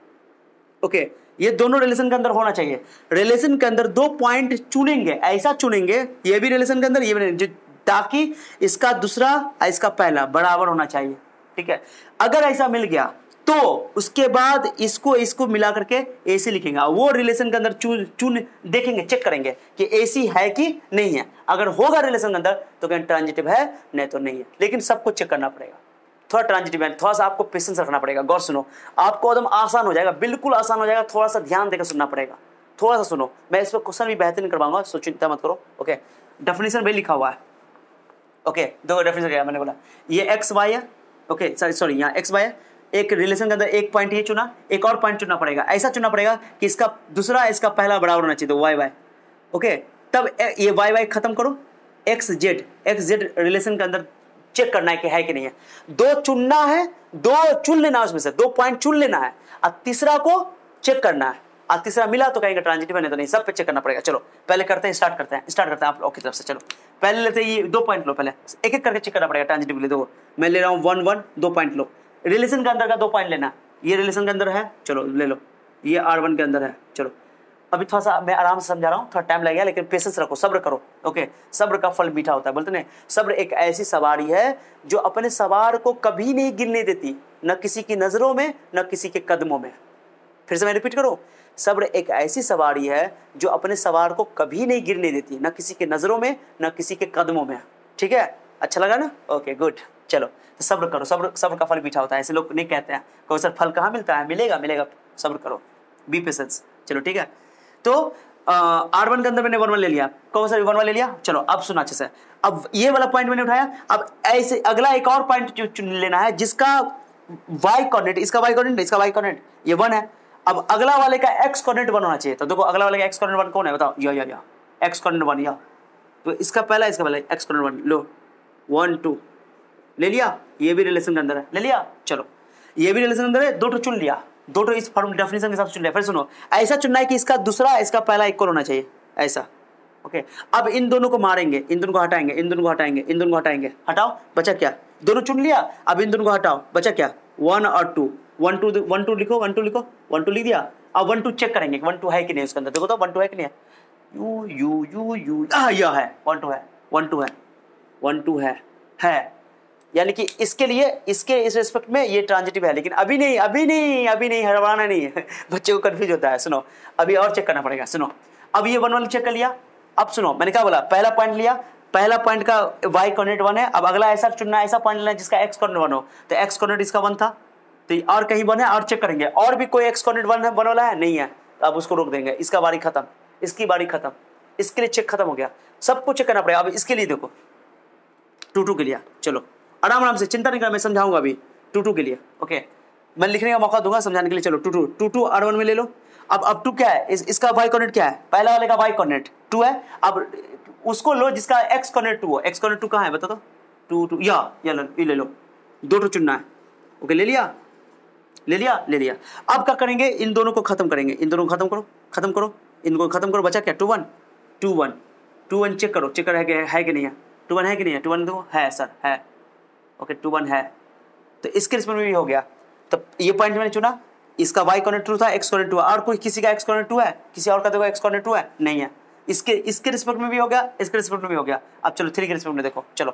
ओके, ये दोनों रिलेशन के अंदर होना चाहिए। रिलेशन के अंदर 2 पॉइंट चुनेंगे, ऐसा चुनेंगे, ये भी रिलेशन के अंदर, ये भी, ताकि इसका दूसरा इसका पहला बराबर होना चाहिए। ठीक है, अगर ऐसा मिल गया तो उसके बाद इसको मिला करके एसी लिखेंगे। वो रिलेशन के अंदर चुन देखेंगे, चेक करेंगे कि एसी है कि नहीं है। अगर होगा रिलेशन के अंदर तो कहीं ट्रांजिटिव है, नहीं तो नहीं है। लेकिन सबको चेक करना पड़ेगा। थोड़ा ट्रांजिटिव है, थोड़ा सा आपको पेशेंस रखना पड़ेगा। गौर सुनो, आपको एकदम आसान हो जाएगा, बिल्कुल आसान हो जाएगा। थोड़ा सा ध्यान देकर सुनना पड़ेगा, थोड़ा सा सुनो। मैं इस पर क्वेश्चन भी बेहतरीन करवाऊंगा, सो चिंता मत करो। ओके, डेफिनेशन भी लिखा हुआ है। ओके, दो डेफिनेशन क्या मैंने बोला, ये एक्स वाई है। ओके सॉरी, यहाँ एक्स वाई है। एक रिलेशन के अंदर एक पॉइंट ये चुना, एक और पॉइंट चुनना पड़ेगा। ऐसा चुनना पड़ेगा कि इसका दूसरा इसका पहला बराबर होना चाहिए, तो वाई वाई। ओके, तब ये वाई वाई खत्म करो, एक्स जेड रिलेशन के अंदर चेक करना है कि नहीं है। 2 चुनना है, 2 चुन लेना है, उसमें से 2 पॉइंट चुन लेना है और तीसरा को चेक करना है। और तीसरा मिला तो कहेंगे ट्रांजिटिव है, नहीं तो नहीं। सब पे चेक करना पड़ेगा। चलो पहले करते हैं, स्टार्ट करते हैं आप लोग की तरफ से। चलो पहले लेते हैं ये 2 पॉइंट लो, पहले एक एक करके चेक करना पड़ेगा ट्रांजिटिव के लिए। देखो मैं ले रहा हूँ 1 1, 2 पॉइंट लो। रिलेशन के अंदर का 2 पॉइंट लेना, ये रिलेशन के अंदर है, चलो ले लो। ये R1 के अंदर है। चलो अभी थोड़ा सा मैं आराम से समझा रहा हूँ, थोड़ा टाइम लगेगा, लेकिन पेशेंस रखो, सब्र करो। ओके, सब्र का फल मीठा होता है, बोलते नहीं। सब्र एक ऐसी सवारी है जो अपने सवार को कभी नहीं गिरने देती, न किसी की नजरों में न किसी के कदमों में। फिर से मैं रिपीट करूं, सब्र एक ऐसी सवारी है जो अपने सवार को कभी नहीं गिरने देती, न किसी के नजरों में न किसी के कदमों में। ठीक है, अच्छा लगा ना? Okay good. चलो तो सब्र करो, सब्र का फल मीठा होता है। ऐसे लोग नहीं कहते हैं कोई सर फल कहाँ मिलता है, मिलेगा, सब्र करो, बी पेशेंस। चलो ठीक है, तो R1 के अंदर मैंने 1 1 ले लिया, कौन सा 1 1 ले लिया। चलो अब सुना अच्छे से, अब ये वाला पॉइंट मैंने उठाया। अब ऐसे अगला एक और पॉइंट चुन लेना है जिसका y कोऑर्डिनेट, इसका y कोऑर्डिनेट, इसका y कोऑर्डिनेट ये 1 है। अब अगला वाले का x कोऑर्डिनेट 1 होना चाहिए। तो देखो अगला वाले का x कोऑर्डिनेट 1 कौन है बताओ, या x कोऑर्डिनेट 1 या, तो इसका पहला x कोऑर्डिनेट 1 लो, 1 2 ले लिया। ये भी रिलेशन के अंदर है, ले लिया। चलो ये भी रिलेशन के अंदर है, 2 चुन लिया, 2 इस फॉर्म डेफिनेशन के हिसाब से चुन लिया। फिर सुनो, ऐसा चुनना है कि इसका दूसरा इसका पहला इक्वल होना चाहिए, ऐसा। ओके, अब इन दोनों को मारेंगे, इन दोनों को हटाएंगे, इन दोनों को हटाएंगे, इन दोनों को हटाएंगे, हटाओ, बचा क्या? दोनों चुन लिया, अब इन दोनों को हटाओ, बचा क्या? 1 और 2, 1 2 लिखो, 1 2 लिखो, 1 2 लिख दिया। अब 1 2 चेक करेंगे 1 2 है कि नहीं उसके अंदर। देखो तो 1 2 है कि नहीं है, यू यह है 1 2 है, 1 2 है, 1 2 है, यानी कि इसके लिए इसके इस रिस्पेक्ट में ये ट्रांजिटिव है, लेकिन अभी नहीं हड़बड़ाना नहीं है बच्चे को कंफ्यूज होता है। सुनो अभी और चेक करना पड़ेगा। सुनो अब ये 1 1 चेक कर लिया। अब सुनो मैंने क्या बोला, पहला पॉइंट लिया, पहला पॉइंट का y कोऑर्डिनेट 1 है। अब अगला ऐसा चुनना है, ऐसा पॉइंट लेना है जिसका x कोऑर्डिनेट 1 हो। तो x कोऑर्डिनेट इसका 1 था, तो और कहीं 1 है और चेक करेंगे, और भी कोई x कोऑर्डिनेट 1 है, 1 वाला है नहीं है, तो अब उसको रोक देंगे। इसका बारी खत्म, इसकी बारी खत्म, इसके लिए चेक खत्म हो गया, सबको चेक करना पड़ेगा। अब इसके लिए देखो 2 2 के लिए, चलो आराम से, चिंता नहीं करना, मैं समझाऊंगा अभी 2 2 के लिए। ओके मैं लिखने का मौका दूंगा समझाने के लिए। चलो 2 2 R1 में ले लो। अब 2 क्या है, इसका y कोऑर्डिनेट क्या है, पहला वाले का y कोऑर्डिनेट 2 है। अब उसको लो जिसका x कोऑर्डिनेट 2 हो। x कोऑर्डिनेट 2 कहाँ है बता दो, 2 2 या ले लो, 2 चुनना है। ओके ले लिया। अब क्या करेंगे, इन दोनों को खत्म करेंगे, इन दोनों को खत्म करो, इनको खत्म करो। बचा क्या, 2 1 चेक करो है कि नहीं है, 2 1 है कि नहीं है, 2 1 दो है सर है। ओके 2 1 है, तो इसके रिस्पेक्ट में भी हो गया। तो ये पॉइंट मैंने चुना, इसका y कोऑर्डिनेट 2 था, x कोऑर्डिनेट 2 और कोई किसी का x कोऑर्डिनेट 2 है, किसी और का देखो x कोऑर्डिनेट 2 है नहीं है। इसके रिस्पेक्ट में भी हो गया, इसके रिस्पेक्ट में भी हो गया। अब चलो 3 के रिस्पेक्ट में देखो, चलो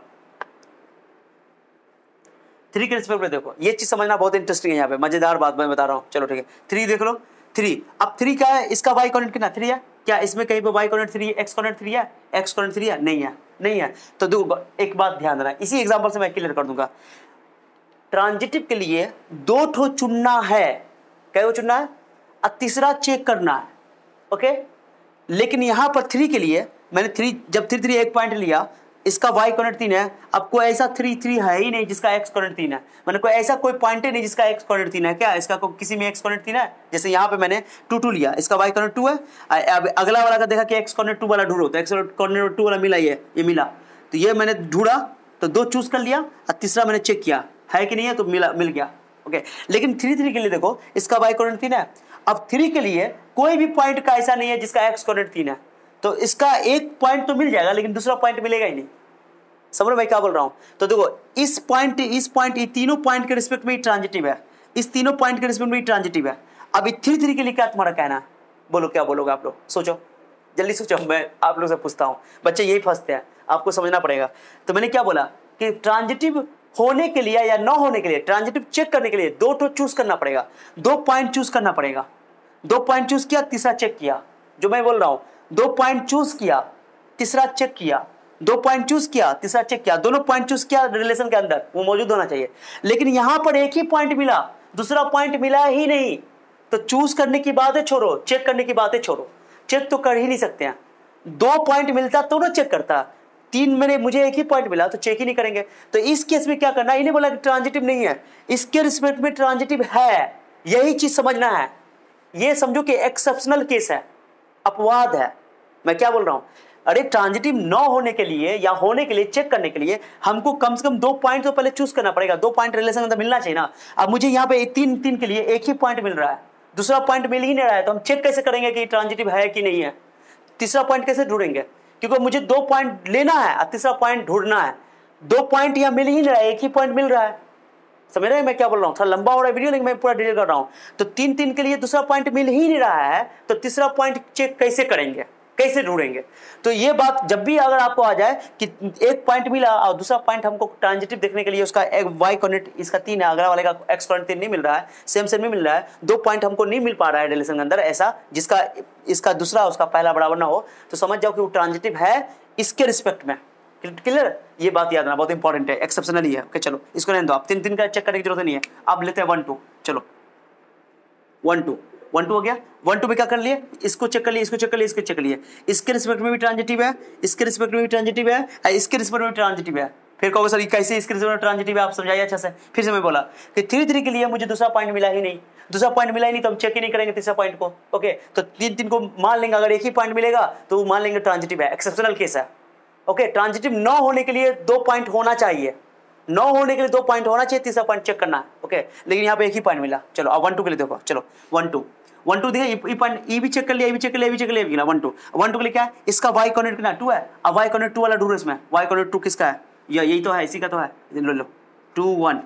3 के रिस्पेक्ट में देखो, ये चीज समझना बहुत इंटरेस्टिंग है, यहाँ पे मजेदार बात मैं बता रहा हूँ। चलो ठीक है 3 देख लो, 3 अब 3 क्या है, इसका y कोऑर्डिनेट कितना 3 है, क्या इसमें कहीं पे y कोऑर्डिनेट 3 है, x कोऑर्डिनेट 3 है, x कोऑर्डिनेट 3 है नहीं है। तो देखो एक बात ध्यान देना, इसी एग्जांपल से मैं क्लियर कर दूंगा। ट्रांजिटिव के लिए 2 ठो चुनना है, क्या चुनना है, और तीसरा चेक करना है। ओके लेकिन यहां पर 3 के लिए मैंने 3 जब 3 3 एक पॉइंट लिया, इसका y कोऑर्डिनेट 3 है। अब कोई ऐसा 3 3 है ही नहीं जिसका x कोऑर्डिनेट 3 है, मैंने कोई ऐसा कोई पॉइंट ही नहीं जिसका x कोऑर्डिनेट 3 है। क्या इसका किसी में x कोऑर्डिनेट 3 है, जैसे यहाँ पे मैंने 2 2 लिया, इसका y कोऑर्डिनेट 2 है। अब अगला वाला का देखा कि x कोऑर्डिनेट 2 वाला ढूंढो, तो x कोऑर्डिनेट 2 वाला मिला, ये मिला, तो ये मैंने ढूंढा, तो 2 चूज कर लिया और तीसरा मैंने चेक किया है कि नहीं है, तो मिल गया। ओके लेकिन 3 3 के लिए देखो, इसका y कोऑर्डिनेट 3 है। अब 3 के लिए कोई भी पॉइंट का ऐसा नहीं है जिसका x कोऑर्डिनेट 3 है, तो इसका एक पॉइंट तो मिल जाएगा लेकिन दूसरा पॉइंट मिलेगा ही नहीं। समझ रहे मैं क्या बोल रहा हूं, तो देखो इस पॉइंट ये तीनों पॉइंट के रिस्पेक्ट में ट्रांजिटिव है, इस तीनों पॉइंट के रिस्पेक्ट में ट्रांजिटिव है। अब 3 3 के लिए क्या तुम्हारा कहना है, बोलो क्या बोलोगे आप लोग, सोचो जल्दी सोचो, मैं आप लोग से पूछता हूं, बच्चे यही फंसते हैं, आपको समझना पड़ेगा। तो मैंने क्या बोला कि ट्रांजिटिव होने के लिए या न होने के लिए, ट्रांजिटिव चेक करने के लिए 2 तो चूज करना पड़ेगा, 2 पॉइंट चूज करना पड़ेगा। 2 पॉइंट चूज किया, तीसरा चेक किया, जो मैं बोल रहा हूं 2 पॉइंट चूज किया, तीसरा चेक किया, 2 पॉइंट चूज किया, तीसरा चेक किया, दोनों पॉइंट चूज किया रिलेशन के अंदर वो मौजूद होना चाहिए। लेकिन यहां पर एक ही पॉइंट मिला, दूसरा पॉइंट मिला ही नहीं, तो चूज करने की बातें छोड़ो, चेक करने की बातें छोड़ो, चेक तो कर ही नहीं सकते हैं। 2 पॉइंट मिलता तो ना चेक करता, 3 में मुझे एक ही पॉइंट मिला तो चेक ही नहीं करेंगे। तो इस केस में क्या करना है, इन्हें बोला कि ट्रांजिटिव नहीं है, इसके रिस्पेक्ट में ट्रांजिटिव है, यही चीज समझना है। ये समझो कि एक्सेप्शनल केस है, अपवाद है। मैं क्या बोल रहा हूं, अरे ट्रांजिटिव न होने के लिए या होने के लिए चेक करने के लिए हमको कम से कम 2 पॉइंट तो पहले चूज करना पड़ेगा, 2 पॉइंट रिलेशन अंदर मिलना चाहिए ना। अब मुझे यहाँ पे 3 3 के लिए एक ही पॉइंट मिल रहा है, दूसरा पॉइंट मिल ही नहीं रहा है, तो हम चेक कैसे करेंगे कि ट्रांजिटिव है कि नहीं है, तीसरा पॉइंट कैसे ढूंढेंगे, क्योंकि मुझे 2 पॉइंट लेना है और तीसरा पॉइंट ढूंढना है। 2 पॉइंट यहाँ मिल ही नहीं रहा है, एक ही पॉइंट मिल रहा है। समझ रहे हैं मैं क्या बोल रहा हूँ, थोड़ा लंबा हो रहा है वीडियो लेकिन मैं पूरा डिटेल कर रहा हूँ। तो 3 3 के लिए दूसरा पॉइंट मिल ही नहीं रहा है, तो तीसरा पॉइंट चेक कैसे करेंगे, कैसे ढूंढेंगे। तो ये बात जब भी अगर आपको आ जाए कि एक पॉइंट मिला और दूसरा पॉइंट हमको ट्रांजिटिव देखने के लिए उसका y कोऑर्डिनेट इसका 3 है, अगला वाले का x कोऑर्डिनेट 3 नहीं मिल रहा है, सेम नहीं मिल रहा है, 2 पॉइंट हमको नहीं मिल पा रहा है रिलेशन के अंदर ऐसा जिसका इसका दूसरा उसका पहला बराबर ना हो, तो समझ जाओ कि वो ट्रांजिटिव है इसके रिस्पेक्ट में। क्लियर, ये बात याद रखना बहुत इंपॉर्टेंट है, एक्सेप्शनल ही है। ओके चलो इसको रहने दो, आप 3 3 का चेक करने की जरूरत नहीं है। अब लेते हैं 1 2, चलो 1 2 हो गया। 1 2 में क्या कर लिए, इसको चेक कर लिए, इसको चेक कर लिए, इसको चेक कर लिए, इसके रिस्पेक्ट में भी ट्रांजिटिव है, इसके रिस्पेक्ट में भी ट्रांजिटिव है, इसके रिस्पेक्ट में भी ट्रांजिटिव है। फिर कहोगे सर कैसे इसके रिस्पेक्ट में ट्रांजिटिव है, आप समझाइए अच्छा से। फिर से मैं बोला कि 3 3 के लिए मुझे दूसरा पॉइंट मिला ही नहीं, दूसरा पॉइंट मिला ही नहीं तो हम चेक ही नहीं करेंगे तीसरा पॉइंट को। ओके तो 3 3 को मान लेंगे, अगर एक ही पॉइंट मिलेगा तो मान लेंगे ट्रांजिटिव है, एक्सेप्शनल केस है। ओके ट्रांजिटिव न होने के लिए 2 पॉइंट होना चाहिए, न होने के लिए 2 पॉइंट होना चाहिए, तीसरा पॉइंट चेक करना है। ओके लेकिन यहाँ पे एक ही पॉइंट मिला। चलो अब 1 2 के लिए देखो, चलो 1 2 देखिए, ये पॉइंट ये भी चेक कर लिया, ये भी चेक कर लिया, ये भी चेक कर लिया, 1 2 के लिए क्या है, इसका y कोऑर्डिनेट कितना 2 है, अब y कोऑर्डिनेट 2 वाला ढूंढो, इसमें y कोऑर्डिनेट 2 किसका है, यही तो है, इसी का तो है, लो 2 1।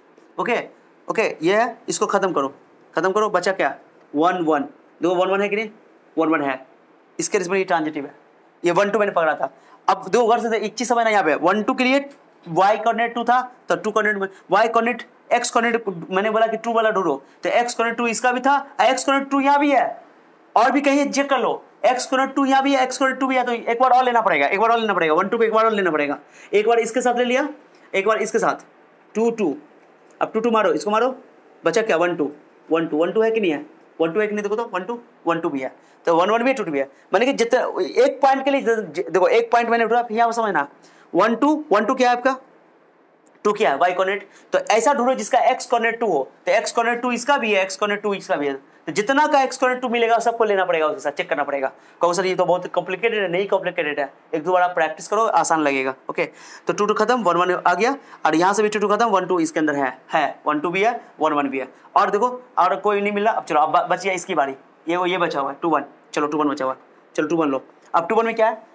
ओके ये है, इसको खत्म करो, बचा क्या 1 1, देखो 1 1 है कि नहीं, 1 1 है, इसके रिस्पेक्ट में ट्रांजिटिव है। ये 1 2 मैंने पकड़ा था। अब दो घर से एक चीज समझना, यहाँ पे 1 2 के लिए y कोऑर्डिनेट 2 था तो 2 coordinate, y coordinate, x coordinate मैंने बोला कि 2 वाला ढूंढो, तो x कोऑर्डिनेट 2 इसका भी था, x कोऑर्डिनेट 2 यहाँ भी है, और भी कहीं चेक कर लो, x कोऑर्डिनेट 2 यहाँ भी है, x कोऑर्डिनेट 2 भी है, तो एक बार और लेना पड़ेगा, 1 2 को एक बार और लेना पड़ेगा, एक बार इसके साथ ले लिया, एक बार इसके साथ 2 2, अब 2 2 मारो, इसको मारो, बचा क्या 1 2 1 2 1 2 है कि नहीं है, 1 2 है कि नहीं, देखो तो 1 2 1 2 भी है, तो 1 1 भी है 2 2 भी है, माने कि जितना एक पॉइंट के लिए देखो, एक पॉइंट मैंने उठा, यहाँ समझना 1 2 क्या है आपका, 2 क्या है y कोऑर्डिनेट, तो ऐसा ढूंढो जिसका x कोऑर्डिनेट 2 हो, तो x कोऑर्डिनेट 2 इसका भी है, x कोऑर्डिनेट 2 इसका भी है, तो जितना का x कोऑर्डिनेट 2 मिलेगा सबको लेना पड़ेगा, उसके साथ चेक करना पड़ेगा। कहो सर ये तो बहुत कॉम्प्लिकेटेड है, नहीं कॉम्प्लिकेटेड है, एक दो बार आप प्रैक्टिस करो आसान लगेगा। ओके, तो 2 2 खत्म, 1 1 आ गया, और यहाँ से भी 2 2 खत्म, 1 2 इसके अंदर है 1 2 भी है, 1 1 भी है, और देखो और कोई नहीं मिला। अब चलो अब बच गया इसकी बारी, ये बचा हुआ है 2 1, चलो 2 1 बचा हुआ है, चलो 2 1 लो। अब 2 1 में क्या है,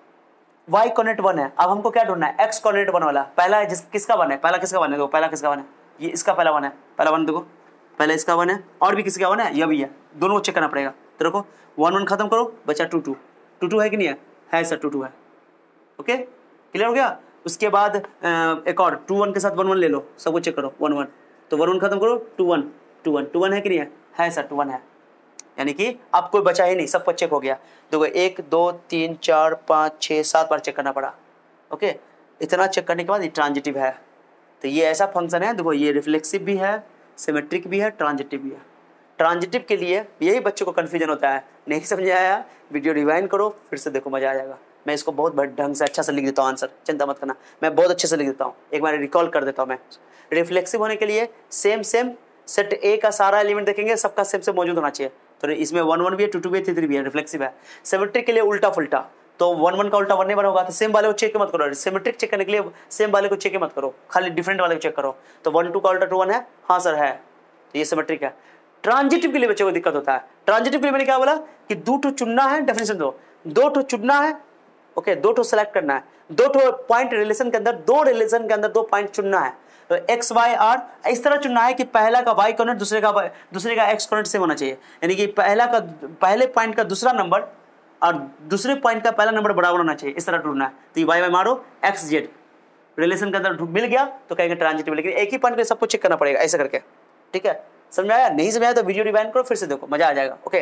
y कोऑर्डिनेट 1 है, अब हमको क्या ढूंढना है, x कोऑर्डिनेट 1 वाला, पहला है किसका 1 है, पहला किसका 1 है, देखो पहला किसका 1 है, ये इसका पहला 1 है, पहला 1 देखो, पहले इसका 1 है, और भी किसका 1 है, ये भी है, दोनों चेक करना पड़ेगा। तो देखो 1 1 खत्म करो, बचा 2 2, 2 2 है कि नहीं है सर 2 2 है। ओके क्लियर हो गया। उसके बाद एक और 2 1 के साथ 1 1 ले लो, सबको चेक करो 1 1, तो 1 1 खत्म करो, 2 1 2 1 2 1 है कि नहीं है सर 2 1 है, यानी कि अब कोई बचा ही नहीं, सब कुछ चेक हो गया। देखो 1 2 3 4 5 6 7 बार चेक करना पड़ा। ओके, इतना चेक करने के बाद ये ट्रांजिटिव है, तो ये ऐसा फंक्शन है, देखो ये रिफ्लेक्सिव भी है, सिमेट्रिक भी है, ट्रांजिटिव भी है। ट्रांजिटिव के लिए यही बच्चों को कन्फ्यूजन होता है, नहीं समझ आया वीडियो रिवाइंड करो फिर से देखो, मजा आ जाएगा। मैं इसको बहुत ढंग से अच्छा से लिख देता हूँ आंसर, चिंता मत करना, मैं बहुत अच्छे से लिख देता हूँ, एक बार रिकॉल कर देता हूँ मैं। रिफ्लेक्सिव होने के लिए सेम सेट ए का सारा एलिमेंट देखेंगे, सबका सेम मौजूद होना चाहिए, तो इसमें 1 1 भी है, 2 2 भी है, 3 3 भी है, रिफ्लेक्सिव है। सिमेट्रिक के लिए उल्टा फुल्टा, तो 1 1 का उल्टा 1 नहीं बना होगा, तो सेम वाले को चेक मत करो, सिमेट्रिक चेक करने के लिए सेम वाले को चेक मत करो, खाली डिफरेंट वाले को चेक करो। तो 1 2 का उल्टा 2 1 है, हाँ सर है, तो ये सिमेट्रिक है। ट्रांजिटिव के लिए बच्चों को दिक्कत होता है, ट्रांजिटिव के लिए मैंने क्या बोला कि 2 ठो चुनना है, डेफिनेशन दो ठो चुनना है, ओके 2 ठो सेलेक्ट करना है, 2 ठो पॉइंट रिलेशन के अंदर, 2 रिलेशन के अंदर 2 पॉइंट चुनना है, तो एक्स वाई आर इस तरह चुनना है कि पहला का वाई कोऑर्डिनेट दूसरे का एक्स कोऑर्डिनेट सेम होना चाहिए, यानी कि पहले पॉइंट का दूसरा नंबर और दूसरे पॉइंट का पहला नंबर बराबर होना चाहिए, इस तरह ढूंढना है। तो ये वाई मारो एक्स जेड रिलेशन के अंदर मिल गया तो कहेंगे ट्रांजिटिव, लेकिन एक ही पॉइंट पे सबको चेक करना पड़ेगा ऐसे करके, ठीक है। समझाया, नहीं समझाया तो वीडियो रिवाइंड करो फिर से देखो, मजा आ जाएगा। ओके,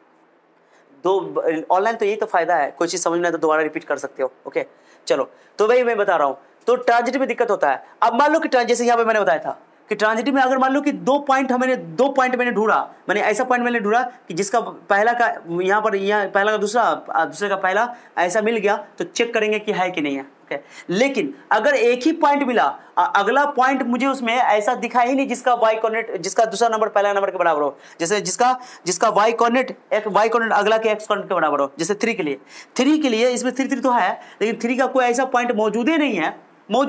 दो ऑनलाइन तो यही तो फायदा है, कोई चीज समझ में आए तो दोबारा रिपीट कर सकते हो। ओके चलो, तो वही मैं बता रहा हूँ, तो ट्रांजिटिव में दिक्कत होता है। अब मान लो कि जैसे यहाँ पे मैंने बताया था कि ट्रांजिटिव में अगर मान लो कि 2 पॉइंट मैंने ढूंढा, मैंने ऐसा पॉइंट मैंने ढूंढा कि जिसका पहला का यहाँ पहला का दूसरे का पहला ऐसा मिल गया, तो चेक करेंगे कि है कि नहीं है। ओके, लेकिन अगर एक ही पॉइंट मिला, अगला पॉइंट मुझे उसमें ऐसा दिखा ही नहीं जिसका वाई कोऑर्डिनेट, जिसका दूसरा नंबर पहला नंबर के बराबर हो, जैसे जिसका वाई कोऑर्डिनेट अगला के एक्स कोऑर्डिनेट के बराबर हो, जैसे 3 के लिए इसमें 3 3 तो है, लेकिन 3 का कोई ऐसा पॉइंट मौजूद ही नहीं है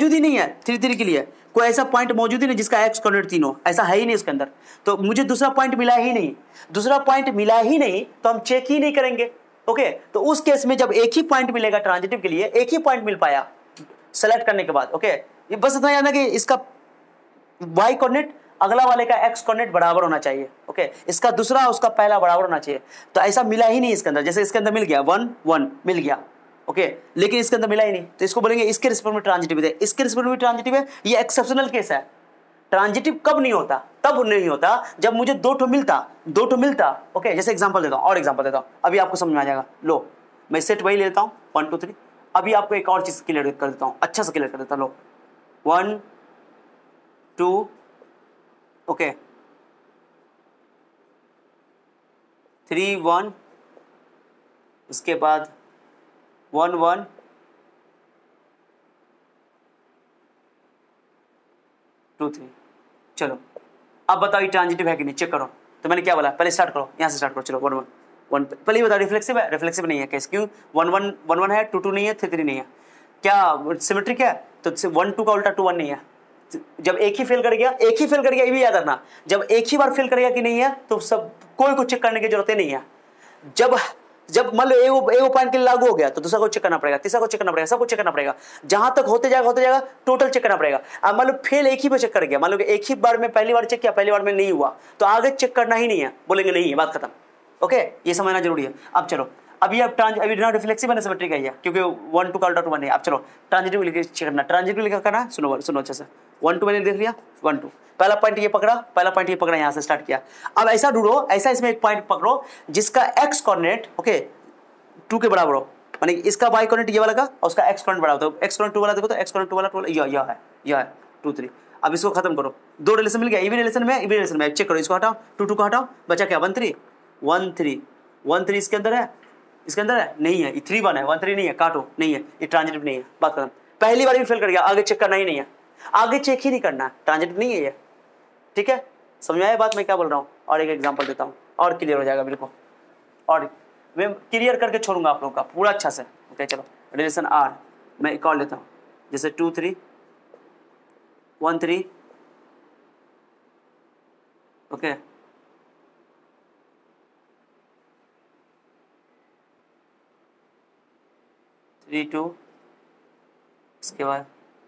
3 के लिए कोई ऐसा पॉइंट मौजूद ही नहीं जिसका एक्स कोऑर्डिनेट 3 हो, ऐसा है ही नहीं इसके अंदर, तो मुझे दूसरा पॉइंट मिला ही नहीं, तो हम चेक ही नहीं करेंगे। ओके, तो उस केस में जब एक ही पॉइंट मिलेगा ट्रांजिटिव के लिए, एक ही पॉइंट मिल पाया सेलेक्ट करने के बाद, ओके ये बस इतना याद है कि इसका वाई कोऑर्डिनेट अगला वाले का एक्स कोऑर्डिनेट बराबर होना चाहिए। ओके, इसका दूसरा उसका पहला बराबर होना चाहिए, तो ऐसा मिला ही नहीं इसके अंदर, जैसे इसके अंदर मिल गया 1 1 मिल गया, ओके लेकिन इसके अंदर मिला ही नहीं, तो इसको बोलेंगे इसके रिस्पेक्ट में ट्रांजिटिव है, इसके रिस्पेक्ट में ट्रांजिटिव है, ये एक्सेप्शनल केस है। ट्रांजिटिव कब नहीं होता, तब नहीं होता जब मुझे 2 ठो मिलता। ओके, जैसे एग्जांपल देता हूं, अभी आपको समझ में आ जाएगा। लो मैं सेट वही ले लेता हूं 1 2 3, अभी आपको एक और चीज क्लियर कर देता हूं, अच्छा से क्लियर कर देता हूं। लो 1 2, ओके 3 1, उसके बाद 1 1, टू 3, चलो अब बताओ ट्रांजिटिव है कि नहीं, चेक करो। तो मैंने क्या बोला, पहले स्टार्ट करो, यहाँ से स्टार्ट करो, चलो 1 1 1, पहले ही बताओ रिफ्लेक्सिव है, रिफ्लेक्सिव नहीं है, कैसे, क्यों 1 1 है, 2 2 नहीं है, 3 3 नहीं है, क्या सिमेट्रिक है, तो 1 2 का उल्टा 2 1 नहीं है। जब एक ही फेल कर गया, ये भी याद रखना, जब एक ही बार फेल करेगा कि नहीं है तो सब कोई को चेक करने की जरूरत ही नहीं है। जब मान लो एगो पॉइंट के लिए लागू हो गया तो दूसरा को चेक करना पड़ेगा, तीसरा को चेक करना पड़ेगा, सबको चेक करना पड़ेगा, जहां तक होते जाएगा टोटल चेक करना पड़ेगा। अब मान लो फेल एक ही पे चेक कर गया, मान लो एक ही बार में पहली बार चेक किया, पहली बार में नहीं हुआ, तो आगे चेक करना ही नहीं है, बोलेंगे नहीं है, बात खत्म। ओके, ये समझना जरूरी है। अब चलो, अभी अब अभी ना रिफ्लेक्सिव है ना सिमेट्रिक है क्योंकि 1 2 का उल्टा 2 1 है। अब चलो ट्रांजिटिव लिख चेक करना, ट्रांजिटिव लिखा करना, सुनो सुनो अच्छे से। 1 2 मैंने देख लिया, 1 2 पहला पॉइंट ये पकड़ा, पहला पॉइंट ये पकड़ा, यहाँ से स्टार्ट किया। अब ऐसा ढूंढो, ऐसा इसमें एक पॉइंट पकड़ो जिसका एक्स कोऑर्डिनेट ओके 2 के बराबर हो, माने इसका वाई कोऑर्डिनेट ये वाला का और उसका एक्स कोऑर्डिनेट बराबर हो। तो एक्स कोऑर्डिनेट 2 वाला देखो तो एक्स कोऑर्डिनेट 2 वाला यह है 2 3। अब इसको खत्म करो, दो रिलेशन मिल गया, ये भी रिलेशन में, ये भी रिलेशन में। चेक करो, इसको हटाओ, 2 2 को हटाओ, बचा क्या 1 3 1 3 1 3 इसके अंदर है, इसके अंदर है नहीं है, ये 3 1 है, 1 3 नहीं है, काटो, नहीं है, ये ट्रांजिटिव नहीं है, बात खत्म। पहली बार भी फेल कर गया, आगे चेक करना ही नहीं है, आगे चेक ही नहीं करना, ट्रांजिटिव नहीं है ये। ठीक है, समझ में आया बात मैं क्या बोल रहा हूँ? और एक एग्जांपल देता हूँ और क्लियर हो जाएगा बिल्कुल, और मैं क्लियर करके छोड़ूंगा आप लोगों का पूरा अच्छा से। ओके चलो, रिलेशन आर मैं एक और लेता हूँ, जैसे 2 3 1 3 ओके 3 2 इसके बाद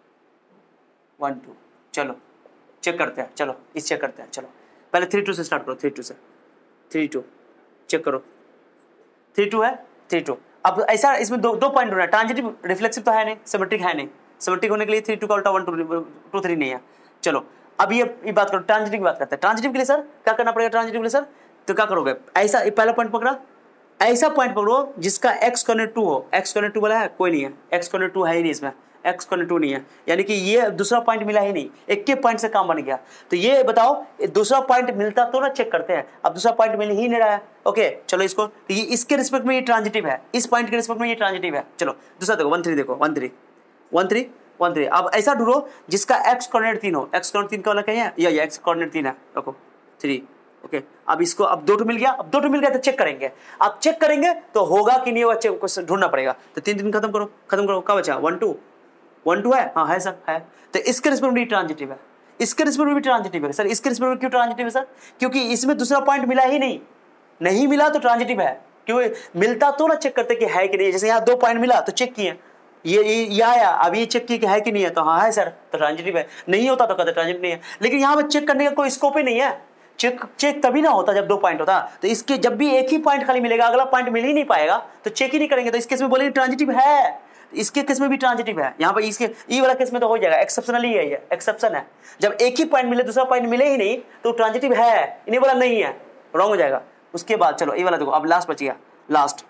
1 2। चलो चेक करते हैं, चलो इस चेक करते हैं। चलो पहले 3 2 से स्टार्ट करो, 3 2 से 3 2 चेक करो, 3 2 है 3 2। अब ऐसा इसमें दो पॉइंट होना है, ट्रांजिटिव रिफ्लेक्सिव तो है नहीं, सिमेट्रिक है नहीं, सिमेट्रिक होने के लिए 3 2 का उल्टा 1 2 3 नहीं है। चलो अब ये बात करो, ट्रांजिटिव की बात करते हैं। ट्रांजिटिव के लिए सर क्या करना पड़ेगा? ट्रांजिटिव के लिए सर तो क्या करोगे, ऐसा पहला पॉइंट पकड़ा, ऐसा पॉइंट पकड़ो जिसका एक्स कोऑर्डिनेट 2 हो। एक्स कोऑर्डिनेट 2 वाला है कोई नहीं है, एक्स कोऑर्डिनेट 2 है ही नहीं इसमें, एक्स कोऑर्डिनेट 2 नहीं है, यानी कि ये दूसरा पॉइंट मिला ही नहीं, एक के पॉइंट से काम बन गया। तो ये बताओ दूसरा पॉइंट मिलता तो ना चेक करते हैं, अब दूसरा पॉइंट मिल ही नहीं रहा है। ओके चलो इसको, तो ये इसके रिस्पेक्ट में ये ट्रांजिटिव है, इस पॉइंट के रिस्पेक्ट में ये ट्रांजिटिव है। चलो दूसरा देखो 1 3 देखो 1 3 1 3 1 3। अब ऐसा ढूंढो जिसका एक्स कोऑर्डिनेट 3 हो, एक्स कोऑर्डिनेट 3 का वाला कहीं है, ये एक्स कोऑर्डिनेट 3 है, रखो 3। ओके अब इसको अब 2 मिल गया, अब 2 मिल गया तो चेक करेंगे, अब चेक करेंगे तो होगा कि नहीं होगा, चेक को ढूंढना पड़ेगा। तो 3 3 खत्म करो, खत्म करो, क्या बचा 1 2 1 2 है, हाँ है सर है। तो इसके रिस्पेक्ट में भी ट्रांजिटिव है, इसके रिस्पेक्ट में भी ट्रांजिटिव है सर। इसके रिस्पेक्ट में क्यों ट्रांजिटिव है सर? क्योंकि इसमें दूसरा पॉइंट मिला ही नहीं, नहीं मिला तो ट्रांजिटिव है। क्यों मिलता तो ना चेक करते कि है कि नहीं, जैसे यहाँ 2 पॉइंट मिला तो चेक किए, ये आया, अब ये चेक किया कि है कि नहीं है, तो हाँ है सर तो ट्रांजिटिव है, नहीं होता तो कहते ट्रांजिटिव नहीं है। लेकिन यहाँ पे चेक करने का कोई स्कोप ही नहीं है, चेक तभी ना होता जब 2 पॉइंट होता। तो इसके जब भी एक ही पॉइंट खाली मिलेगा, अगला पॉइंट मिल ही नहीं पाएगा, तो चेक ही नहीं करेंगे। तो इस केस में बोलेंगे ट्रांजिटिव है, इसके केस में भी ट्रांजिटिव है। यहाँ पर इसके ई वाला केस में तो हो जाएगा, एक्सेप्शनली है, ये एक्सेप्शन है। जब एक ही पॉइंट मिले दूसरा पॉइंट मिले ही नहीं तो ट्रांजिटिव है, इन्हें बोला नहीं है, रॉन्ग हो जाएगा। उसके बाद चलो ये वाला देखो, अब लास्ट बच गया, लास्ट